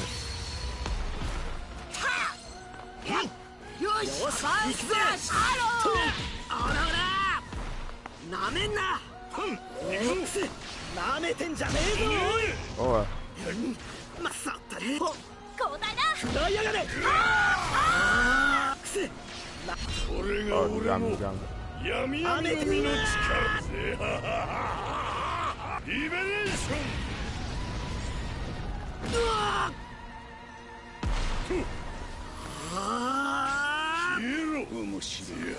よしよしバンストラッシュハローおらおらなめんなおくせなめてんじゃねえぞ Oh, おいまさったねこうだなくらやがれあーくせこれが oh, you 俺 got の me, you got me. 闇闇の身の力。リベレーション。 あ消えろ。 ー面白い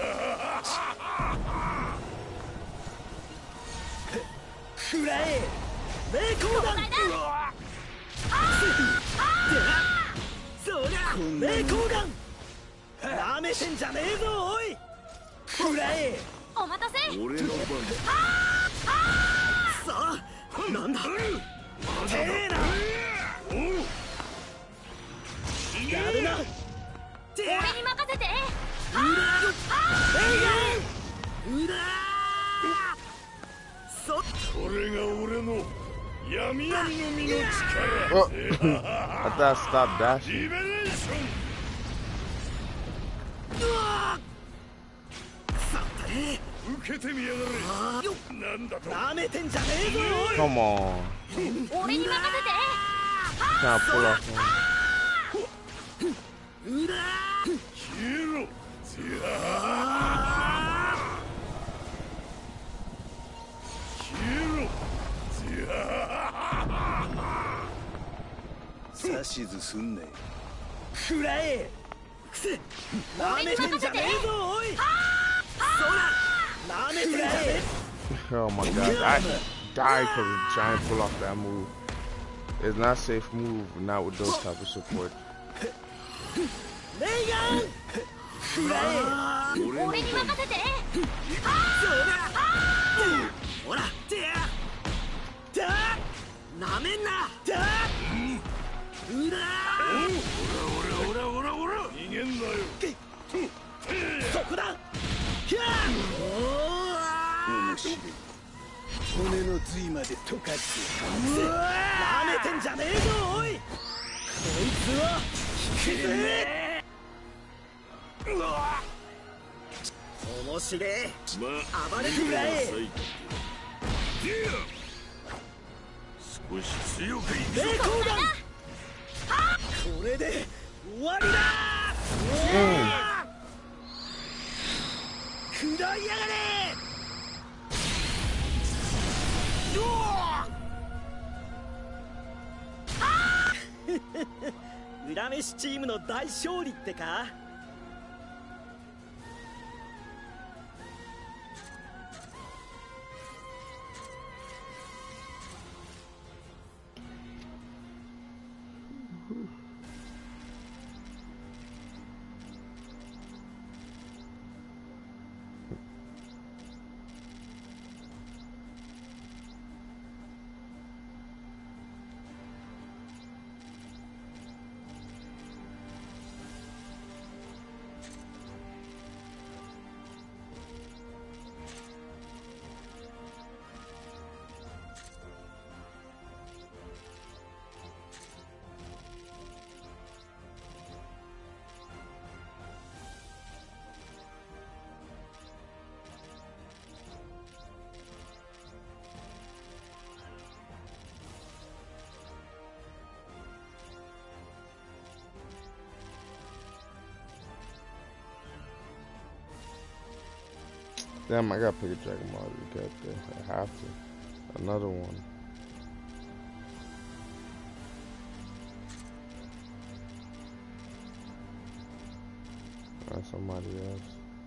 くらえ霊光弾そりゃ霊光眼なめてんじゃねえぞおいくらえお待たせ。 俺の番さあなんだてえなやるなて俺に任せて。 うらそこれが俺の闇闇の身の Oh, 力 I thought I stopped リ dashing. ベレーション受けてみやがれなんだとなめてんじゃねえぞ Come on. 俺に任せて。 Trying to pull off one. うら消えろゼハ消えろゼハ指図すんねくらえくせなめてんじゃねえぞおいそらなめてんじゃねえ Oh my god. I died because of trying to pull off that move. It's not a safe move, not with those type of support. レイガンくらえ俺に任せて。 ほらてやだなめんなだうらオラオラオラオラ逃げんなよそこだひゃ面白い骨の髄まで溶かしてなめてんじゃねえぞおいこいつは引くぜ面白えまあ暴れてくらえ少し強くいく霊光眼これで終わりだ食らいやがれ裏飯チームの大勝利ってか Damn, I gotta pick a Dragon Ball to get there. I have to. Another one. Or somebody else.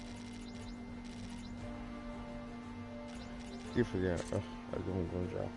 Keep forgetting. Ugh, I give him one drop.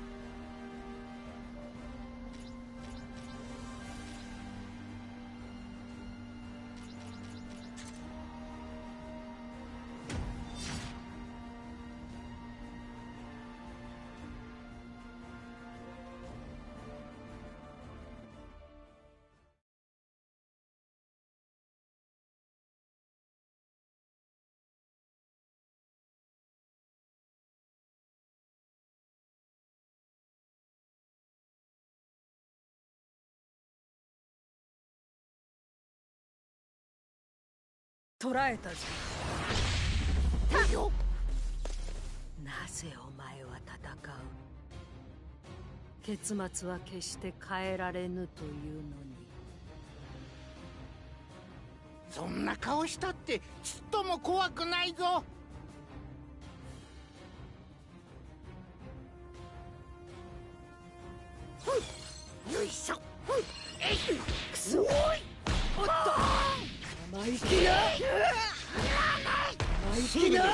捕らえたじゃん。なぜお前は戦う？結末は決して変えられぬというのに。 そんな顔したってちっとも怖くないぞ。よいしょ。えい。くそ。おい。おっと。生意気な。生意気な。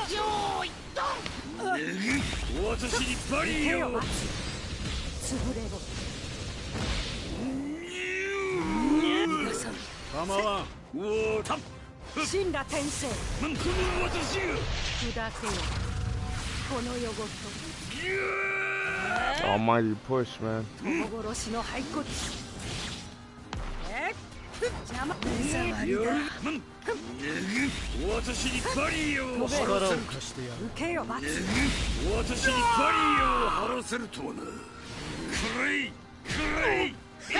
私にバリーを潰れろ。 構わん。 おおたっ神羅転生なんとも私が砕けよこの世ごと Almighty push, man. 友殺しの骸骨えっ邪魔目障りよだうん私にバリアを張力をらせる貸してやる。 受けよ罰私にバリアを張らせるとはな。くらいくらい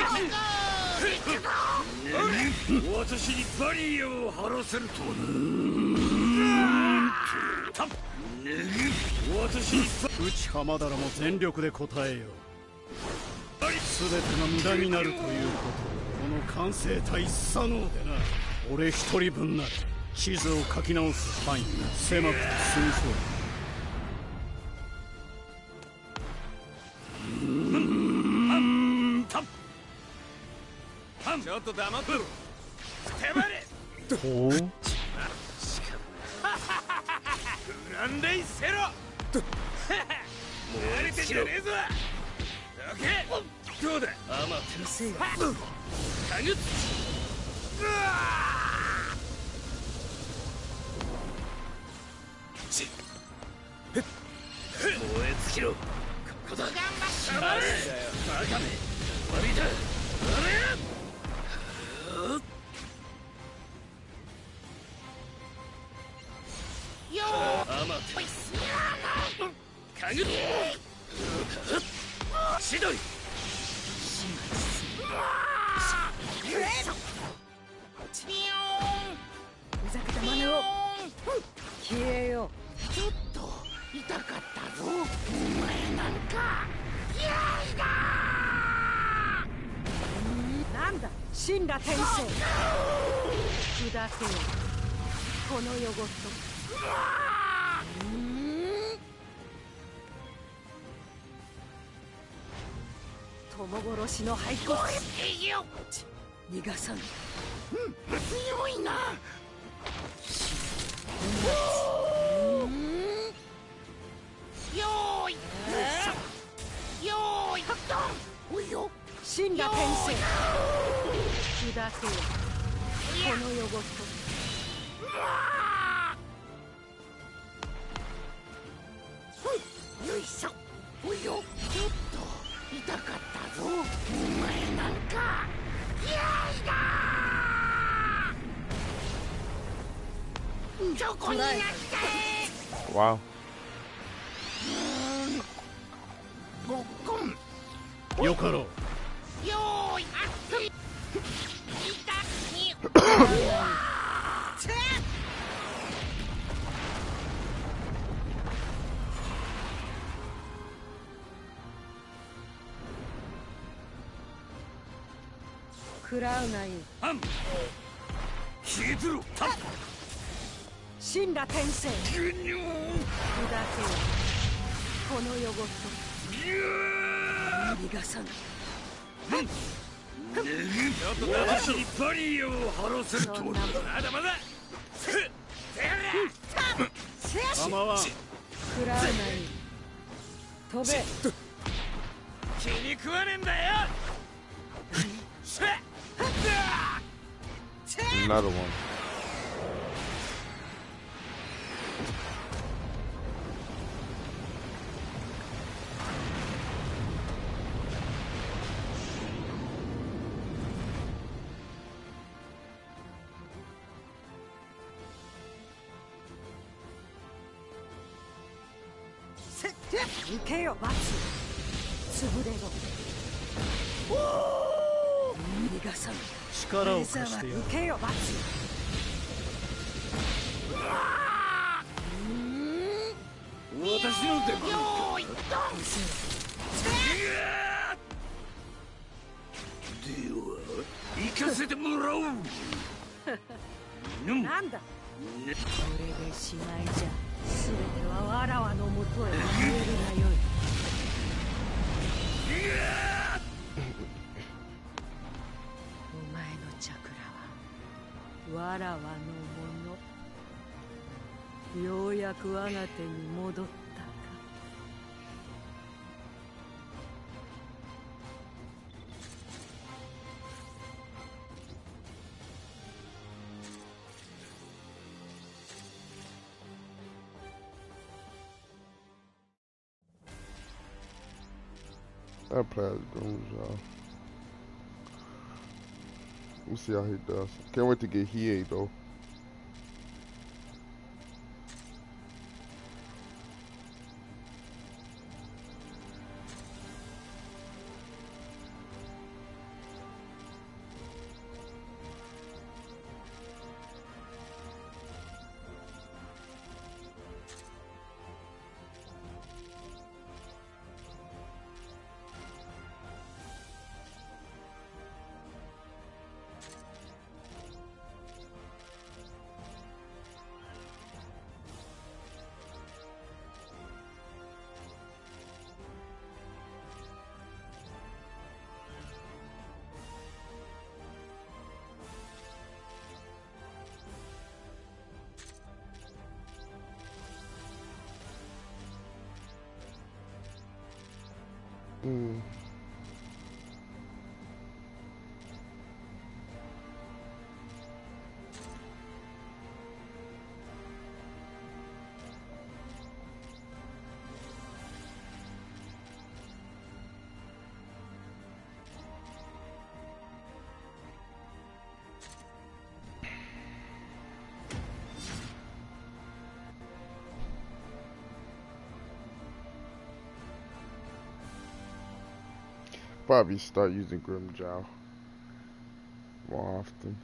私にバリアを張らせるとはな。たっ私にうち浜田らも全力で応えよう。全てが無駄になるということ、この完成体不可能でな。俺一人分なら地図を書き直す範囲狭くて済みそうだ。ちょっと黙ってろ。手張れ。 Oh. ランレイせろ。もう慣れてんじゃねえぞ。どけ。どうだ。アマテラス。かぐつ。うわち。燃え尽きろ。ここだ。頑張って。バカめ。終わりだ。あれ。アマテラス。かぐつ。しどい。 ふざけた真似を消えよちょっと痛かったぞお前なんかいやいだなんだ神羅転生砕けよこの世ごと友殺しの骸骨逃がさぬ強いなよーいよーい発動おいよ神羅転生砕けよこの世ごとよいしょおいよちょっと痛かったぞお前なんかいやいだどこになって Wow. ごっこんよかろう。 よーいあっいたにチェッ食らうがいいあん消えてろ。たっ神羅転生ぐにゅー砕けよこの世ごと逃がさぬちょっと私にバリアを張らせるとはな。まだまだ。 構わん。 食らうがいい飛べ気に食わねえんだよ。 Another one. せ受けよ罰潰れろ逃がさぬ力を貸してやる。 受けよ罰私の出番。 よーいドでは行かせてもらおう。 なんだこれでしまいじゃ全てはわらわのもとへ消えるがよいお前のチャクラはわらわのものようやく我が手に戻ったか That Plasma Grooms, y'all. Let me see how he does. Can't wait to get Hiei though. Mm. Probably start using Grimmjow more often.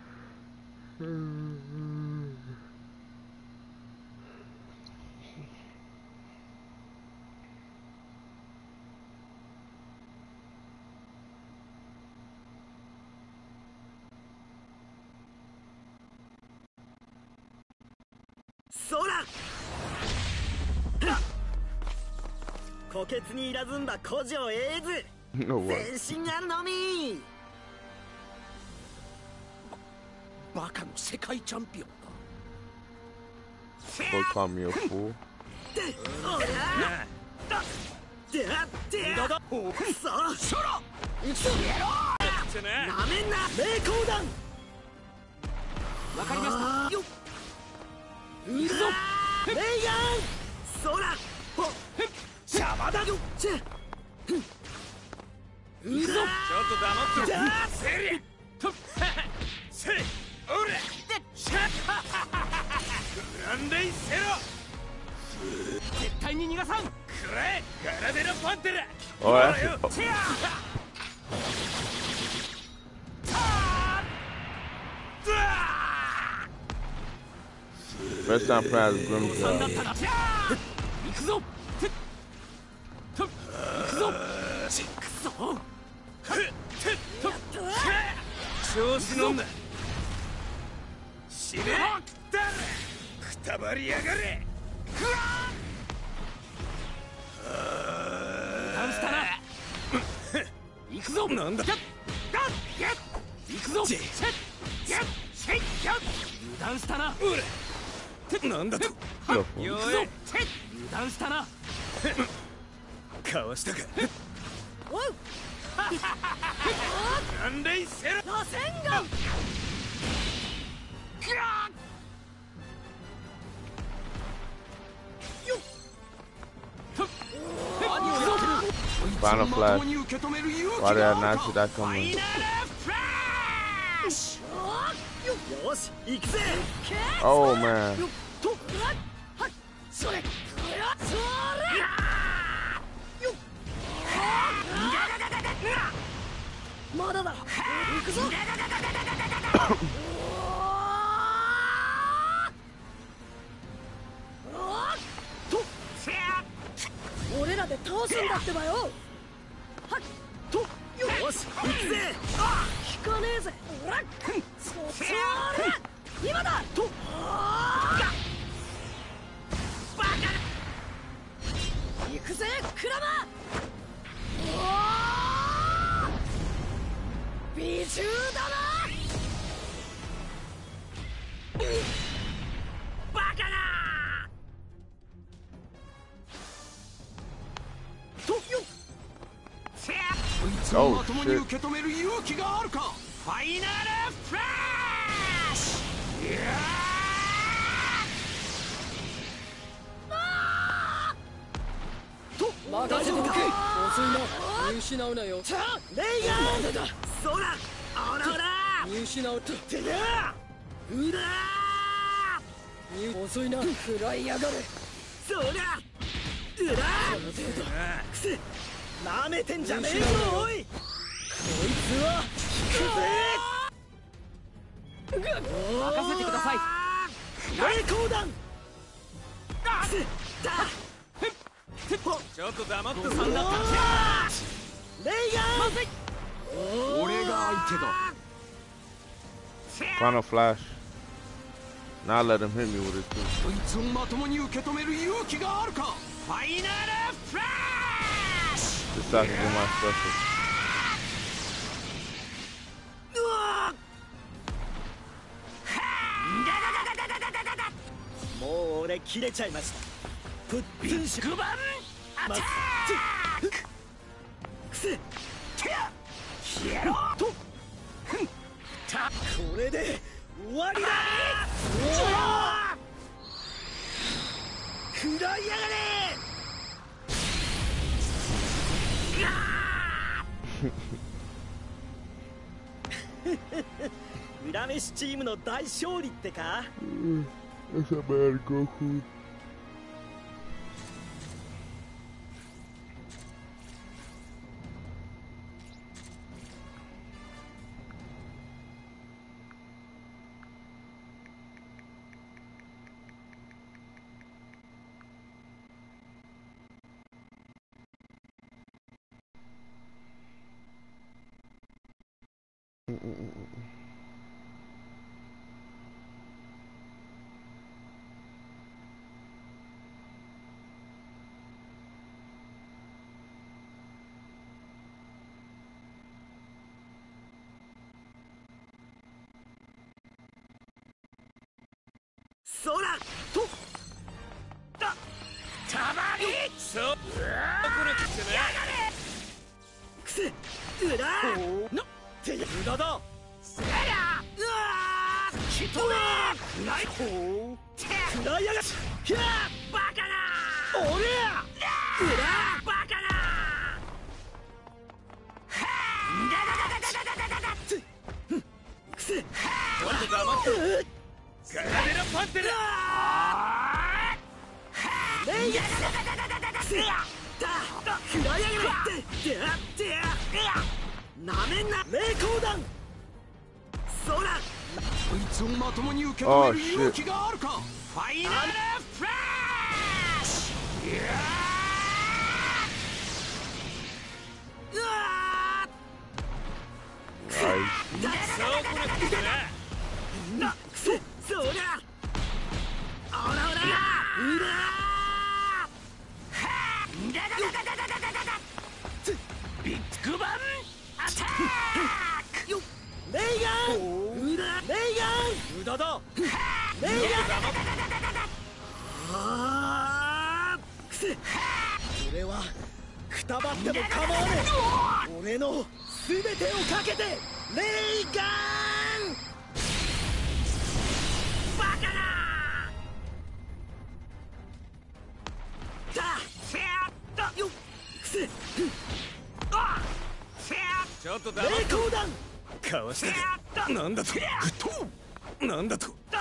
Sora! 虎穴にいらずんだ古城エイズ No what? 全身あるのみバカの世界チャンピオンだ Don't call me a fool. おらであってやくそそろ行くぞなめんな霊光弾わかりましたよっ行くぞレイガンそらほ邪魔だよちゃ行くぞちょっと黙ってろせりとせおれシャッグランレイセロ絶対に逃がさんくれガラデラパンテラ Oh, that's it. Oh. First time playing Grimmjow. 行くぞ行くぞくそ調子乗んな死ねくたばりやがれ油断したな行くぞなんだ行くぞ油断したななんだとよえ油断したなかわしたかおうランレイセロ螺旋岩 Final flash. Why did I not see that coming? よし行くぜ Oh man. とはいそれそれよまだだ行くぞ俺らで倒すんだってばよはっとよし行くぜ引かねえぜおらそそれ今だとバカ行くぜクラマ美獣だなバカなとよそいつをまともに受け止める勇気があるかファイナルフラッシュいやーと任せておけ。遅いな。見失うなよ。 レイガンまだだ。そらほらほら見失うとてめえうだ見遅いな。食らいやがれ。 そらうだくせなめてんじゃねえぞおい。こいつは引くぜ。 任せてください。 栄光弾くせだちょっと黙ってさんだった。 レイガン俺が相手だ。 Final flash. Now let him hit me with it too. こいつをまともに受け止める勇気があるか。ファイナルフラッシ Just so I can get my special. もう俺切れちゃいました。プッツンシュ番アタックくせてや消えろとたこれで終わりだ。食らいやがれ。裏飯チームの大勝利ってか。 That's a bad Goku. Mm-mm-mm. そらとだたまにそう。これってね。 くせうだのてや無駄だ。せやうわーきとめくらいほうくらいやがしひゃーバカなおりゃうだバカなはーだだだだだだだだだくせちょっと黙って。ガラデラパンテラレイヤーせやだくらいやがってであってやなめんな霊光弾そらこいつをまともに受け止める勇気があるか。ファイナルフラッシュ。いやうわ Nice. そうこれってね。 なくせそりゃおらおらうらビッグバンアタックよレイガンうらレイガン無駄だレイガンあーくせ俺はくたばっても構わねえ。俺の全てをかけてレイガンバカなだせやっとよくせあせやちょっとっ黙って。 霊光弾かわしせやた。 っとなんだと。 せやと。なんだと。 だ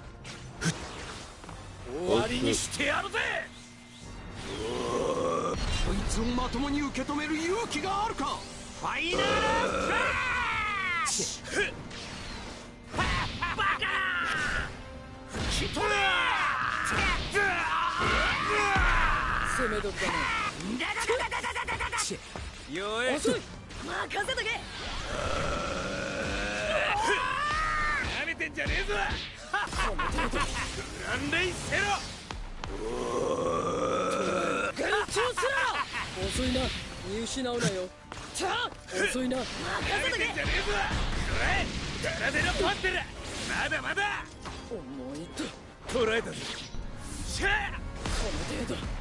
終わりにしてやるぜ。 こいつをまともに受け止める勇気があるか。ファイナルフラッシュ。 バカなきとれ。 攻め時だね。 よえ。 遅い。任せとけ。 なめてんじゃねえぞ。ランレイせろ。 幻聴すら遅いな。見失うなよ。ちゃ遅いな。任せとけ。 なめてんじゃねえぞ。これガラデラパンテラ。まだまだ。 重いと捕らえたぞ。しゃあ。 この程度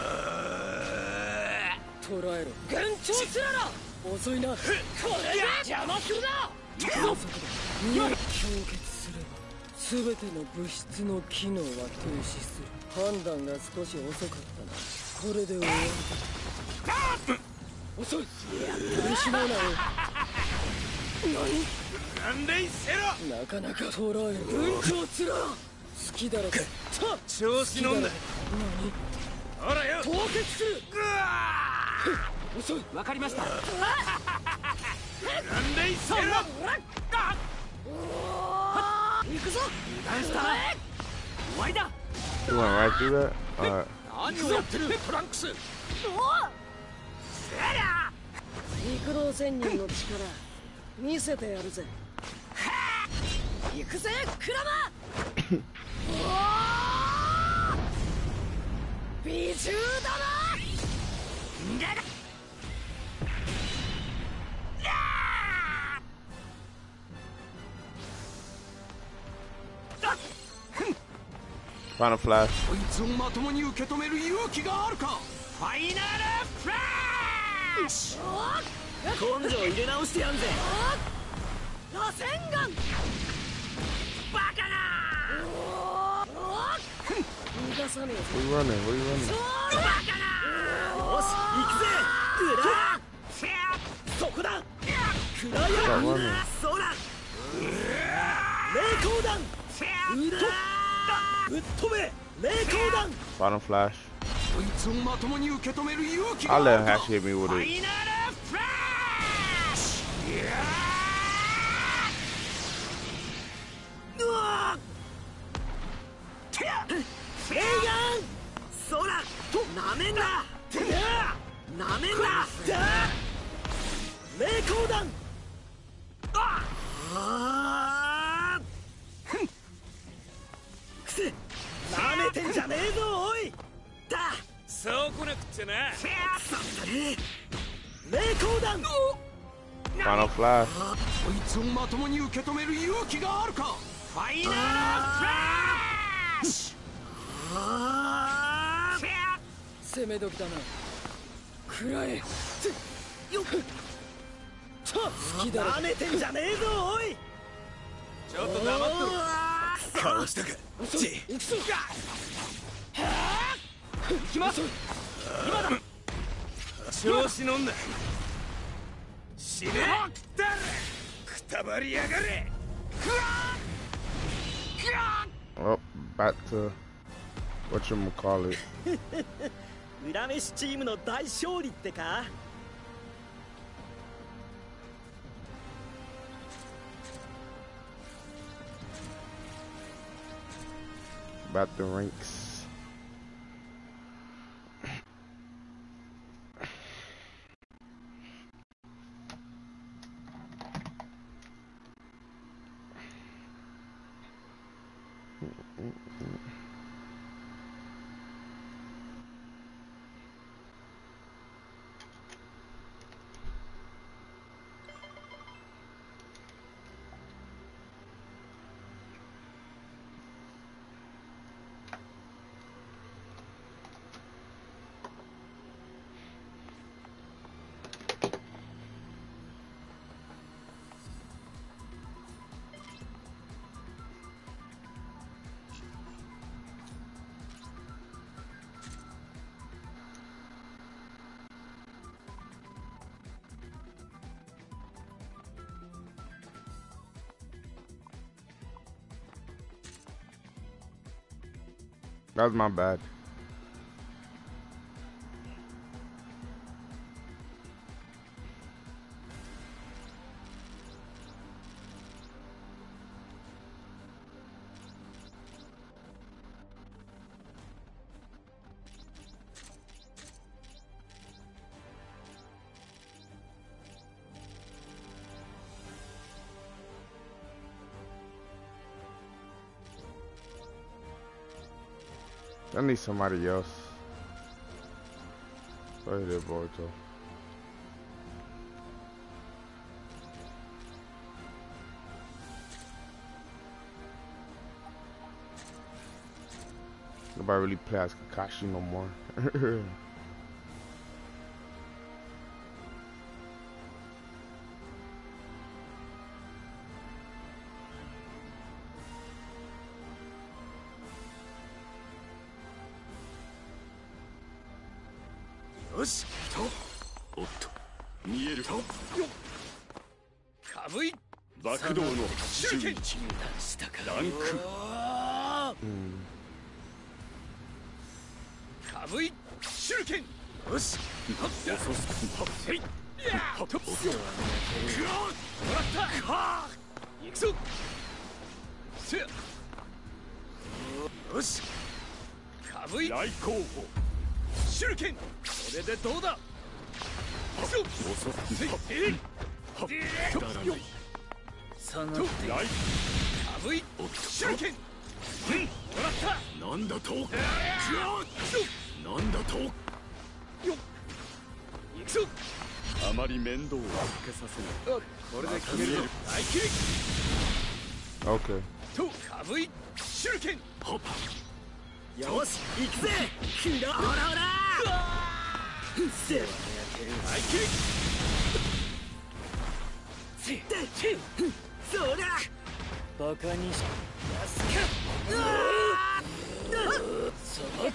捕らえろ。幻聴すらな。遅いな。これで邪魔するな。そこだ。氷結すれば全ての物質の機能は停止する。判断が少し遅かったな。これで終わりだ。 遅い。やってしまうなよ。 なんでいせろ。 何？なかなか捕らえる。文鳥つら。好きだろか。 調子乗んな。 何？ ほらよ。 凍結する。遅い。 わかりました。なんでいせろ。 行くぞ。 油断したら終わりだ。 You went right through that? Alright. 何をやってるトランクス。 陸道仙人の力見せてやるぜ。行くぜクラマ。美獣だな。 Final flash. こいつをまともに受け止める勇気があるか。ファイナルフラッシュ。 根性入れ直してやんぜ。 螺旋岩バカな。逃がさねえ Where you running? Where you running? バカな。よし行くぜ。グラそこだ。クラヤ Stop running. ソラ霊光弾。うっとぶっ飛べ霊光弾。 Final flash. こいつをまともに受け止める勇気 I'll があ let る him か。 actually hit me with ファ it. イナルフラッシュ。うわレイガンソラとなめんな。なめんな。霊光弾。ああくせなめてんじゃねえぞおい。だそう来なくっちゃな。 さったね霊光弾。 Final flash. こいつをまともに受け止める勇気があるか。ファイナルフラッシュ。 攻め時だな。くらえ。よっ。好きだろ。なめてんじゃねえぞおい。 ちょっと黙っとる。 かわしたか。じ行くぞ。 行きます。今だ。調子乗んな。死ね。くたばりやがれ。 Oh, back to whatchamacallit. 裏飯チームの大勝利ってか。 Back to ranks. That was my bad. I need somebody else. Right there, Boruto. Nobody really play as Kakashi no more. よしとおっと見えるとよかぶい爆動の手裏剣したかランクかぶい手裏剣よしはっはっせいやっともらったは行くぞせやよしかぶい大候補手裏剣これでどうだ行くぞせいえいはっだらない下がってかぶい手裏剣もらったなんだとなんだとよっ行くぞあまり面倒をかけさせないこれで決める大切り Okay. とかぶい手裏剣ほっよし行くぜほらほらせ大切りせってそうだバカにしやすかうわー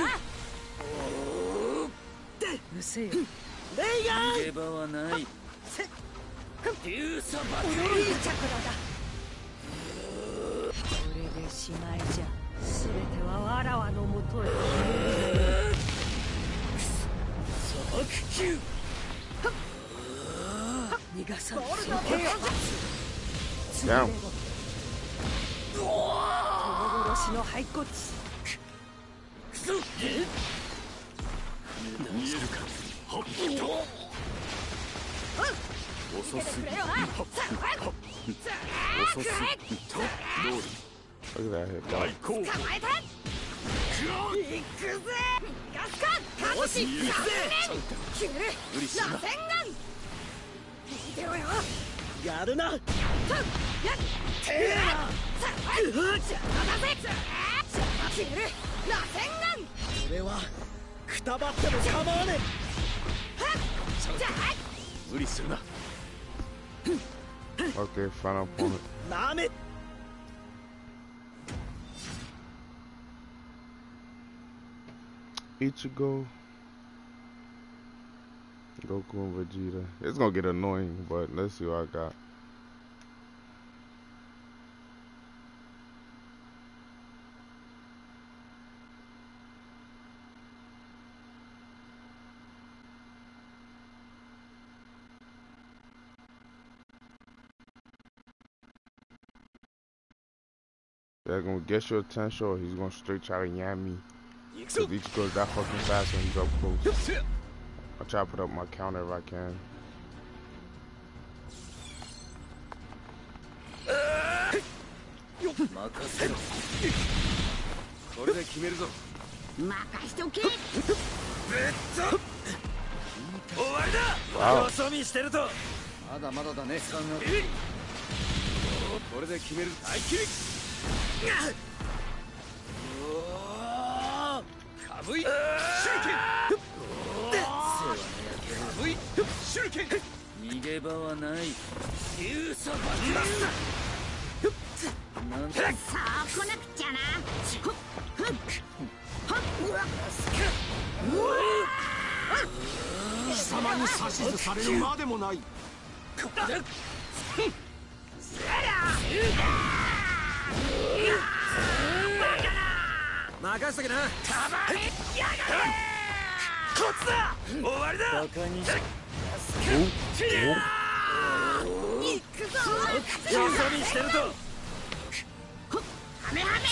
うせよレイガン逃げ場はない竜サバいいチャクラだこれでしまいじゃ全てはわらわのもとへ砂漠球逃がさんダウン幻の骸骨くそ見えるかはっ遅すぎる遅すぎるとどうだ Look at that hit. 大候補捕まえた行くぜガスカカズシ行くぜキュル無理するな螺旋丸見てろよやるなやってやさあ邪魔だぜキュル螺旋丸俺はくたばっても構わねじゃあ無理するな Okay, final opponent. えなめ Ichigo, Goku, and Vegeta. It's gonna get annoying, but let's see what I got. They're gonna get your attention, or he's gonna straight try to yam me. Cause Ichigo's that fucking fast when he's up close. I'll try to put up my counter if I can. 任せろこれで決めるぞ任しておけぶっと終わりだよそ見してるとまだまだだねこれで決める大切りかぶい手裏剣かぶい手裏剣逃げ場はない竜サバなんださあ来なくちゃなほっほっほっうわ貴様に指図されるまでもないここだ任せとけなかばれやがれこっちだ終わりだバカにし行くぞよそ見してるとハメハメ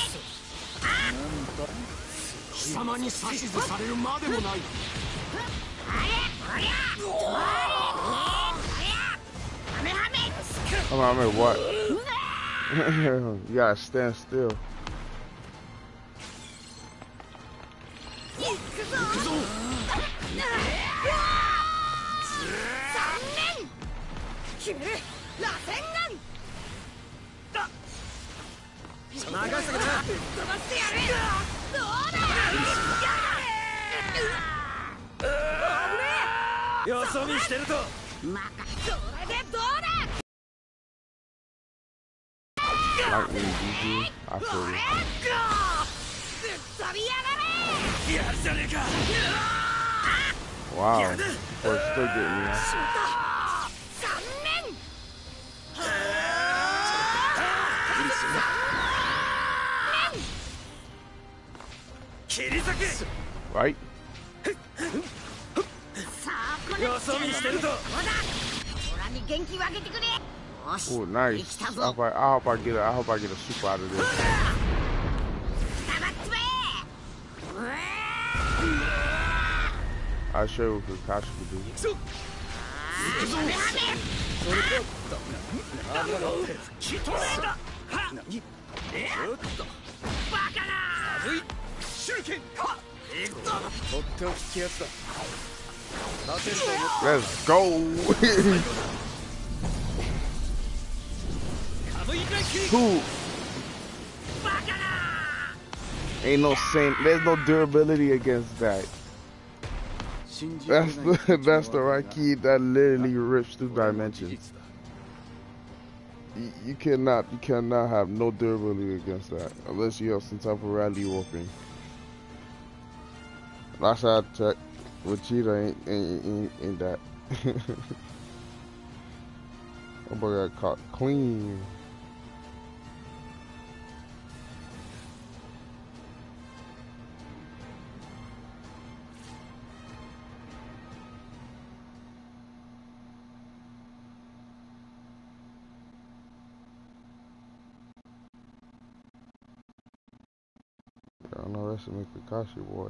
貴様に指図されるまでもないあれありゃありゃハメハメ Come on, I mean, what? You gotta stand still. 行くぞ行くぞ残念キュル螺旋丸任せとけな飛ばしてやれどうだよそ見してるとまかそれでどうだ Lightning, G G. I feel you. ぶっ飛びやがれやるじゃねえか Wow. Wow. Boy, still getting me. 残念 Right? さあこれよそ見してるぞオラに元気をあげてくれよし Oh, nice. 生きた I ぞ hope I, I hope I get a, I hope I get a super out of this. 下がっつめうわ I'll show you what Kakashi could do. とっておきってやつだ。 Let's go. Who? Ain't no saint. There's no durability against that. That's the that's the right key that literally rips through dimensions. You, you cannot you cannot have no durability against that unless you have some type of rally warping. Last I checked, Vegeta ain't ain't, ain't, ain't that. That boy got caught clean. I don't know, that's a Kakashi boy.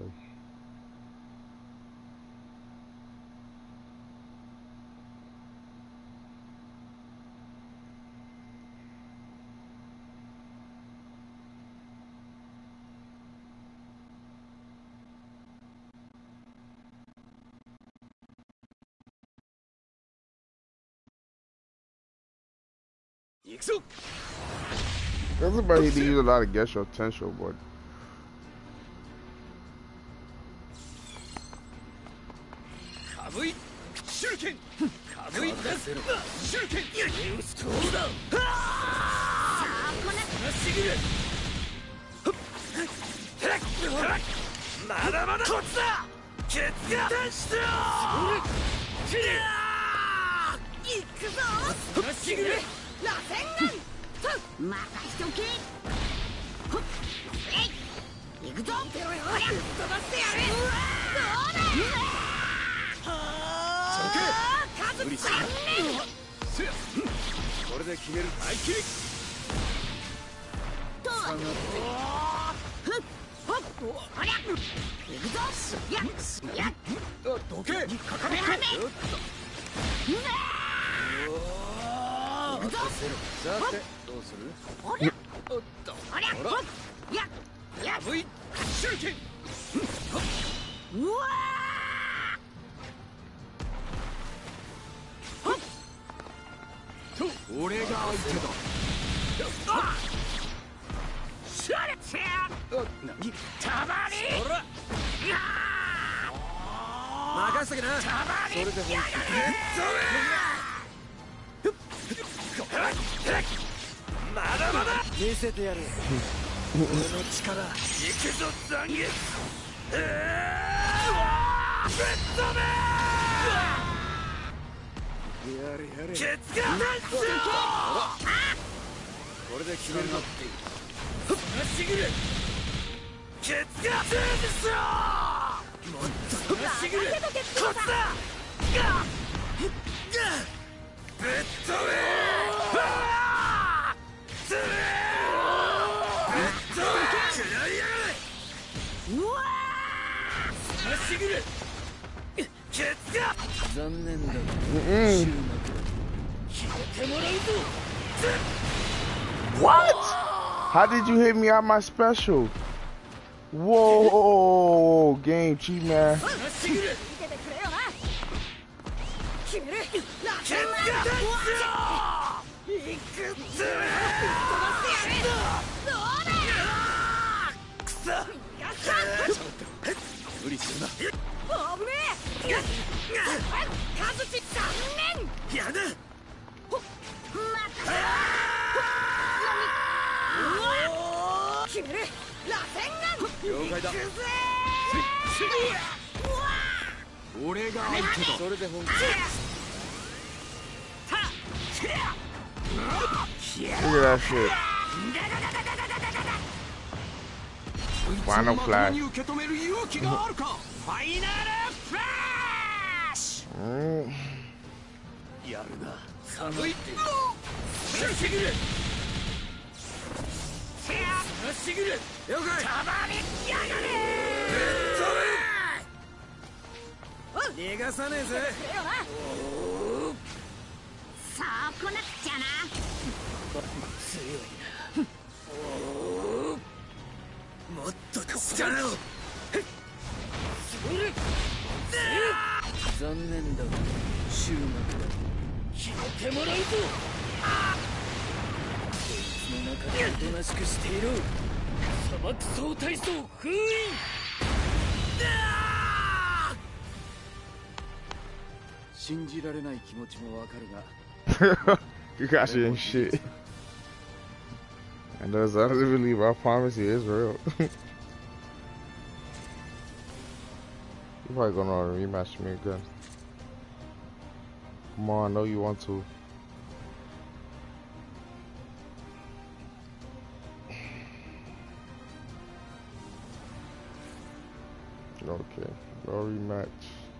Everybody needs a lot of Gesho Tensho, boy. What? How did you hit me out my special? Whoa, game cheat, man. 俺が相手だ。それで本気。 Look at that shit. Final flash. Mm. You got shit and shit. And those others believe, I promise you, it's real. You probably gonna want to rematch me again. Come on, I know you want to. Okay, no rematch.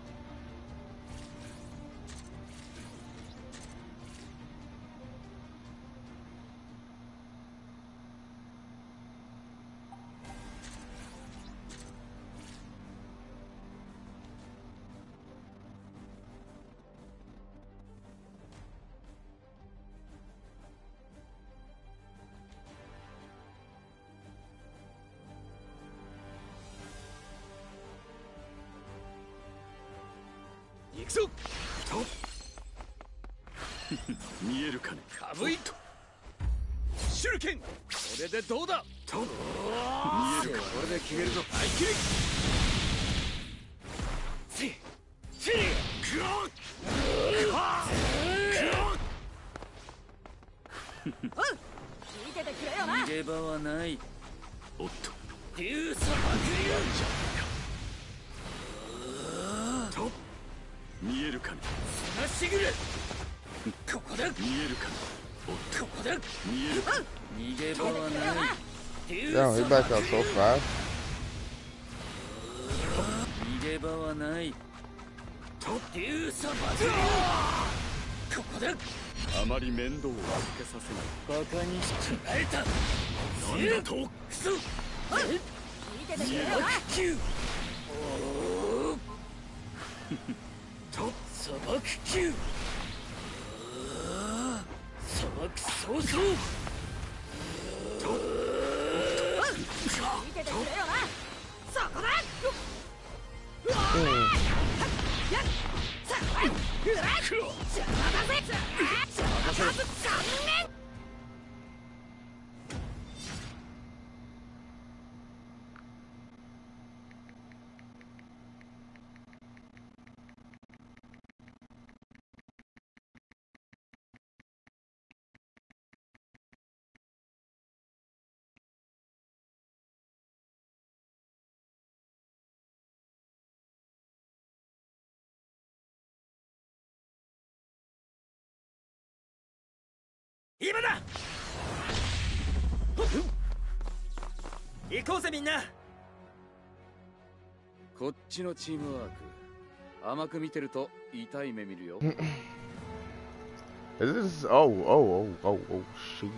Damn, he back up so fast. Is this? Oh, oh, oh, oh, oh, shoot.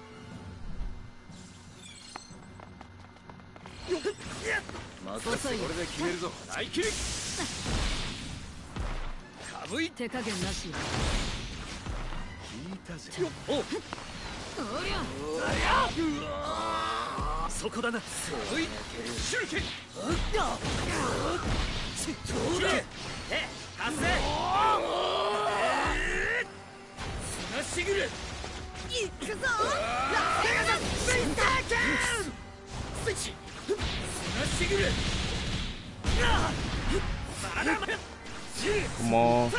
Come on.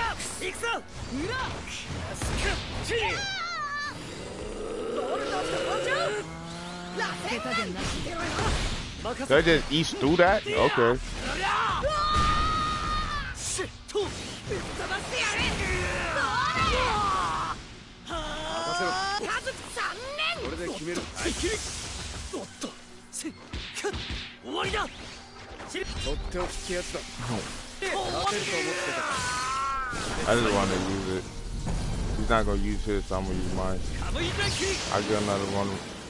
Did I just ease through that? Okay. とぶっ飛ばしてやれ。どうだ。任せろ。数三年。これで決める。はい、切り。おっと。せっか。終わりだ。とっておきってやつだ。勝てると思ってた。 I just want to use it. He's not gonna use his, so I'm gonna use mine. I get another one.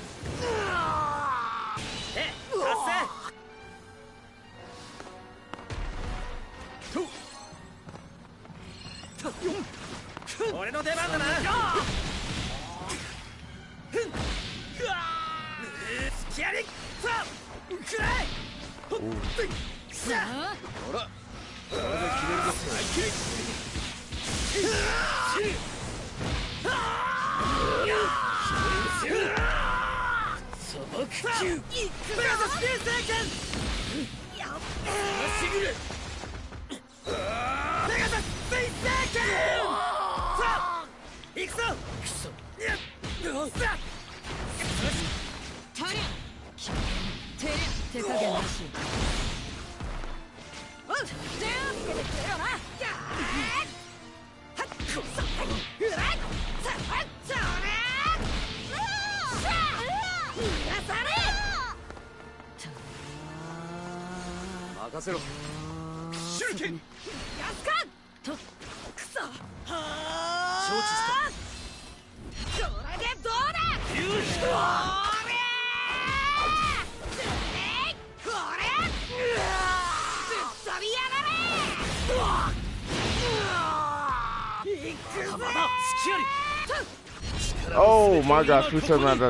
Oh my gosh, we said that.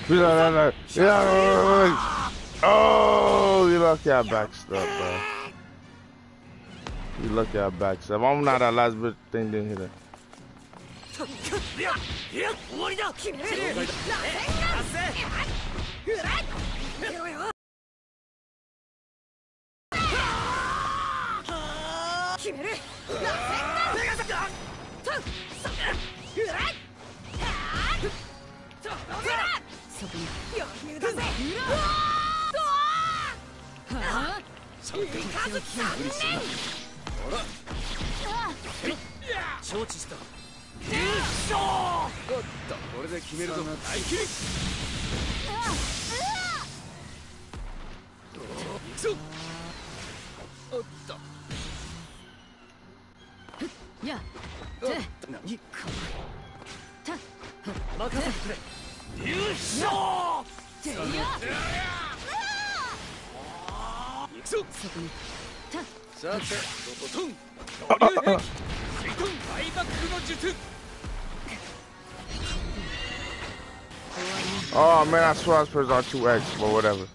Oh, you lucky I backed up, bro. You lucky I backed up. I'm not that last bit thing didn't hit it. Oh man, I swear I was supposed on two X, but whatever.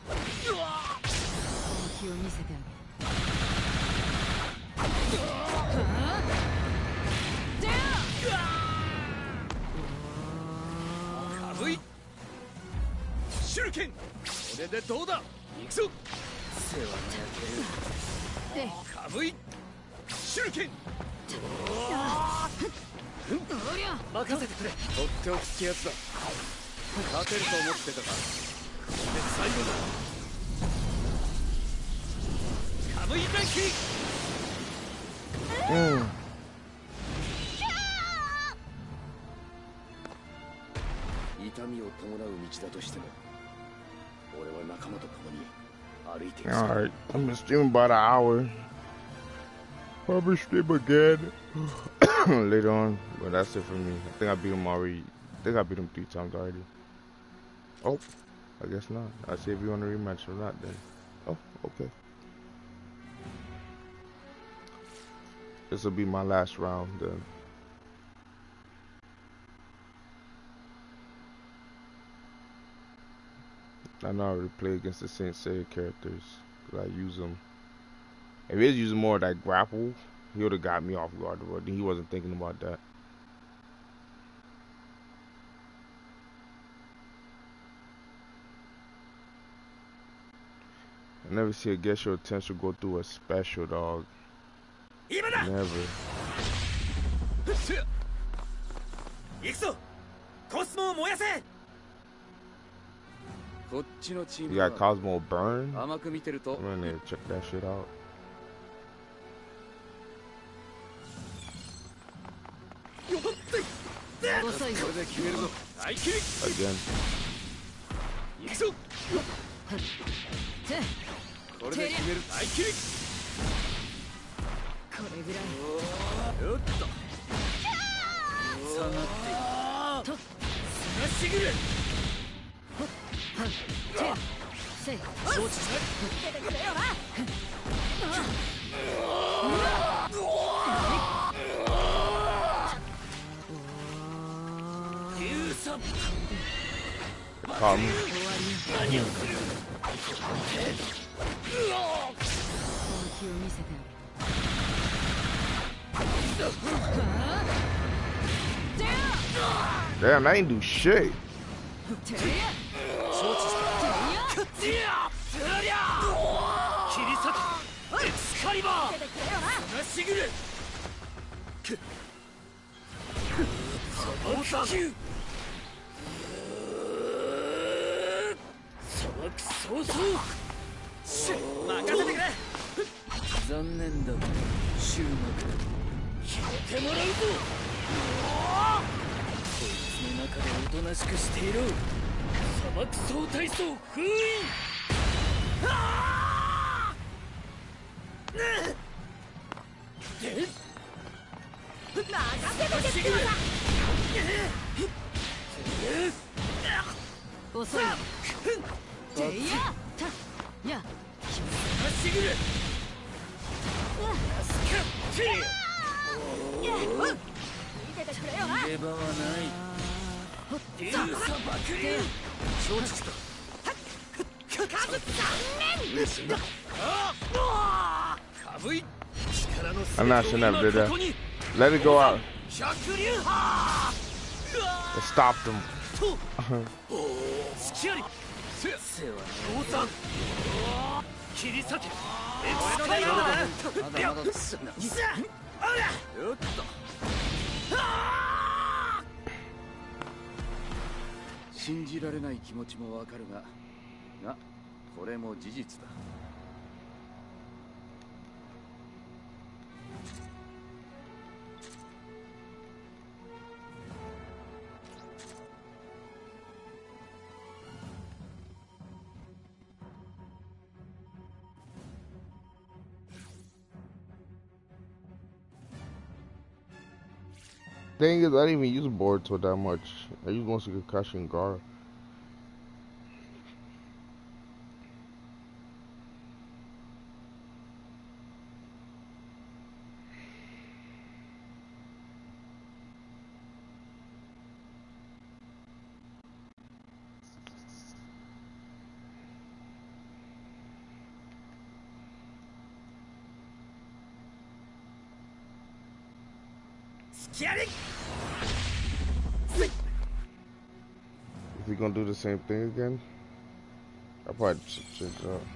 Mm. 痛みを伴う道だとしても、俺は仲間と共に歩いていく。 Alright, I'm gonna stream about an hour. Probably stream again later on, but that's it for me. I think I beat him already. I think I beat him three times already. Oh, I guess not. I'll see if you want a rematch or not then. Oh, okay. This will be my last round then. I know I already play against the Saint Seiya characters, because I use them. If he was using more of that grapple, he would have got me off guard, but he wasn't thinking about that. I never see a Gesho Tensho go through a special, dog. Never. You got Cosmo Burn? I'm gonna check that shit out. 遅いよ。 これで決めるぞ。大切り Again. 行くぞ。 てこれで決める。大切りこれぐらい。 おっと下がってとまっしぐれはんてせい承知した出てくれよな。 優勝 Come. 何を本気を見せてあげる。 Damn, I ain't do shit. てや承知したてやつりゃ切り裂けエクスカリバー出てくれよな。 まっしぐれ砂漠球砂漠早々し任せてくれ残念だが終幕だ決めてもらうぞこいつの中でおとなしくしていろ砂漠総体操封印あーねえ任せてくれよな。遅いよ。てやたやまっしぐれ見ててくれよな。 出場はない竜砂爆流承知した数残念。 かぶい力の I'm not shouldn't have did that. Let it go out. 百竜派 It stopped him. 突きありせ世話の王さん切り裂けエクスカリバーまだまだすなよっと信じられない気持ちもわかるががこれも事実だ Thing is, I didn't even use Boruto that much. I used mostly Kakashi and Gaara. Is he gonna do the same thing again? I probably should change it up.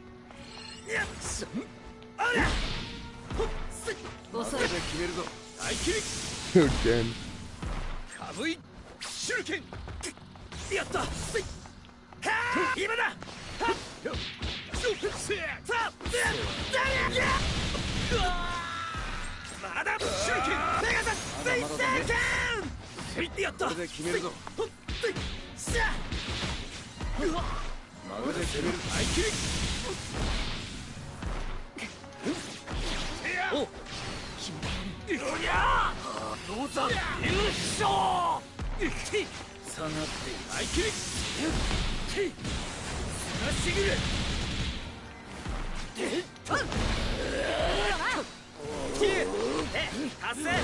遅い。 決めるぞ大切り Again. かぶい手裏剣やったはあ今だはっよっさあまだ手裏剣ペガサス水星剣やったこれで決めるぞさあまるで決める大切りおいやーローザ優勝下がって大切りまっしぐれ達成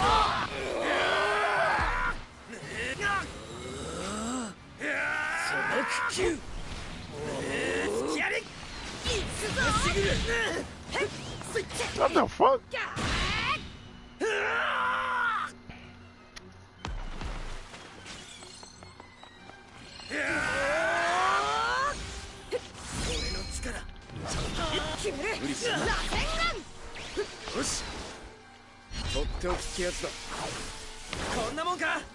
砂漠球突きやりまっしぐれ What the fuck? 無理するなよしとっておきってやつだこんなもんか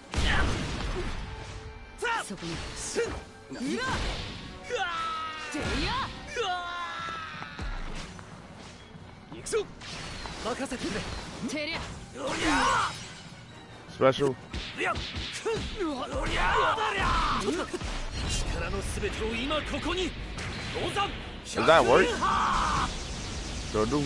さあそこにすんうわてや行くぞ任せてくれてりゃおりゃ special? Does that work? So do.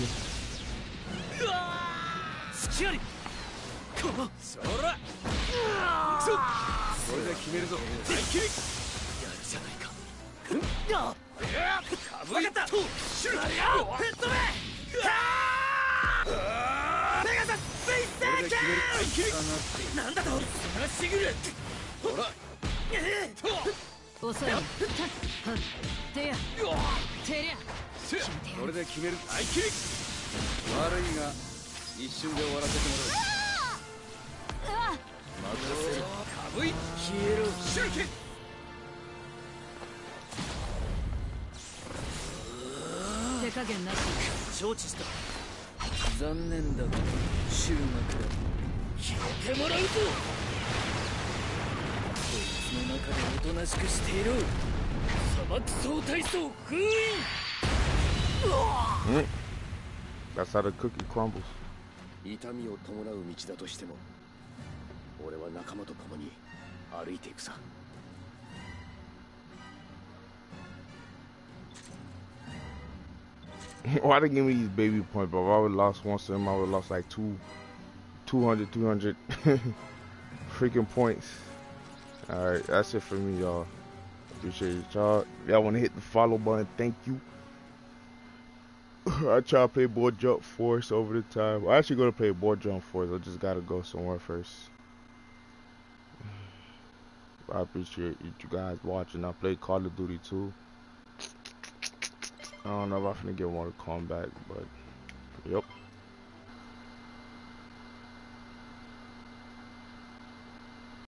Mm. That's how the cookie crumbles. 痛みを伴う道だとしても、俺は仲間と共に歩いていくさ。 Why they give me these baby points, bro? If I would have lost once of them, I would have lost like two, two hundred, two hundred freaking points. Alright, that's it for me, y'all. Appreciate y'all. Y'all want to hit the follow button, thank you. I try to play Board Jump Force over the time. I actually going to play Board Jump Force. I just got to go somewhere first. I appreciate you guys watching. I played Call of Duty too. I don't know if I'm gonna get Mortal Kombat, but yep.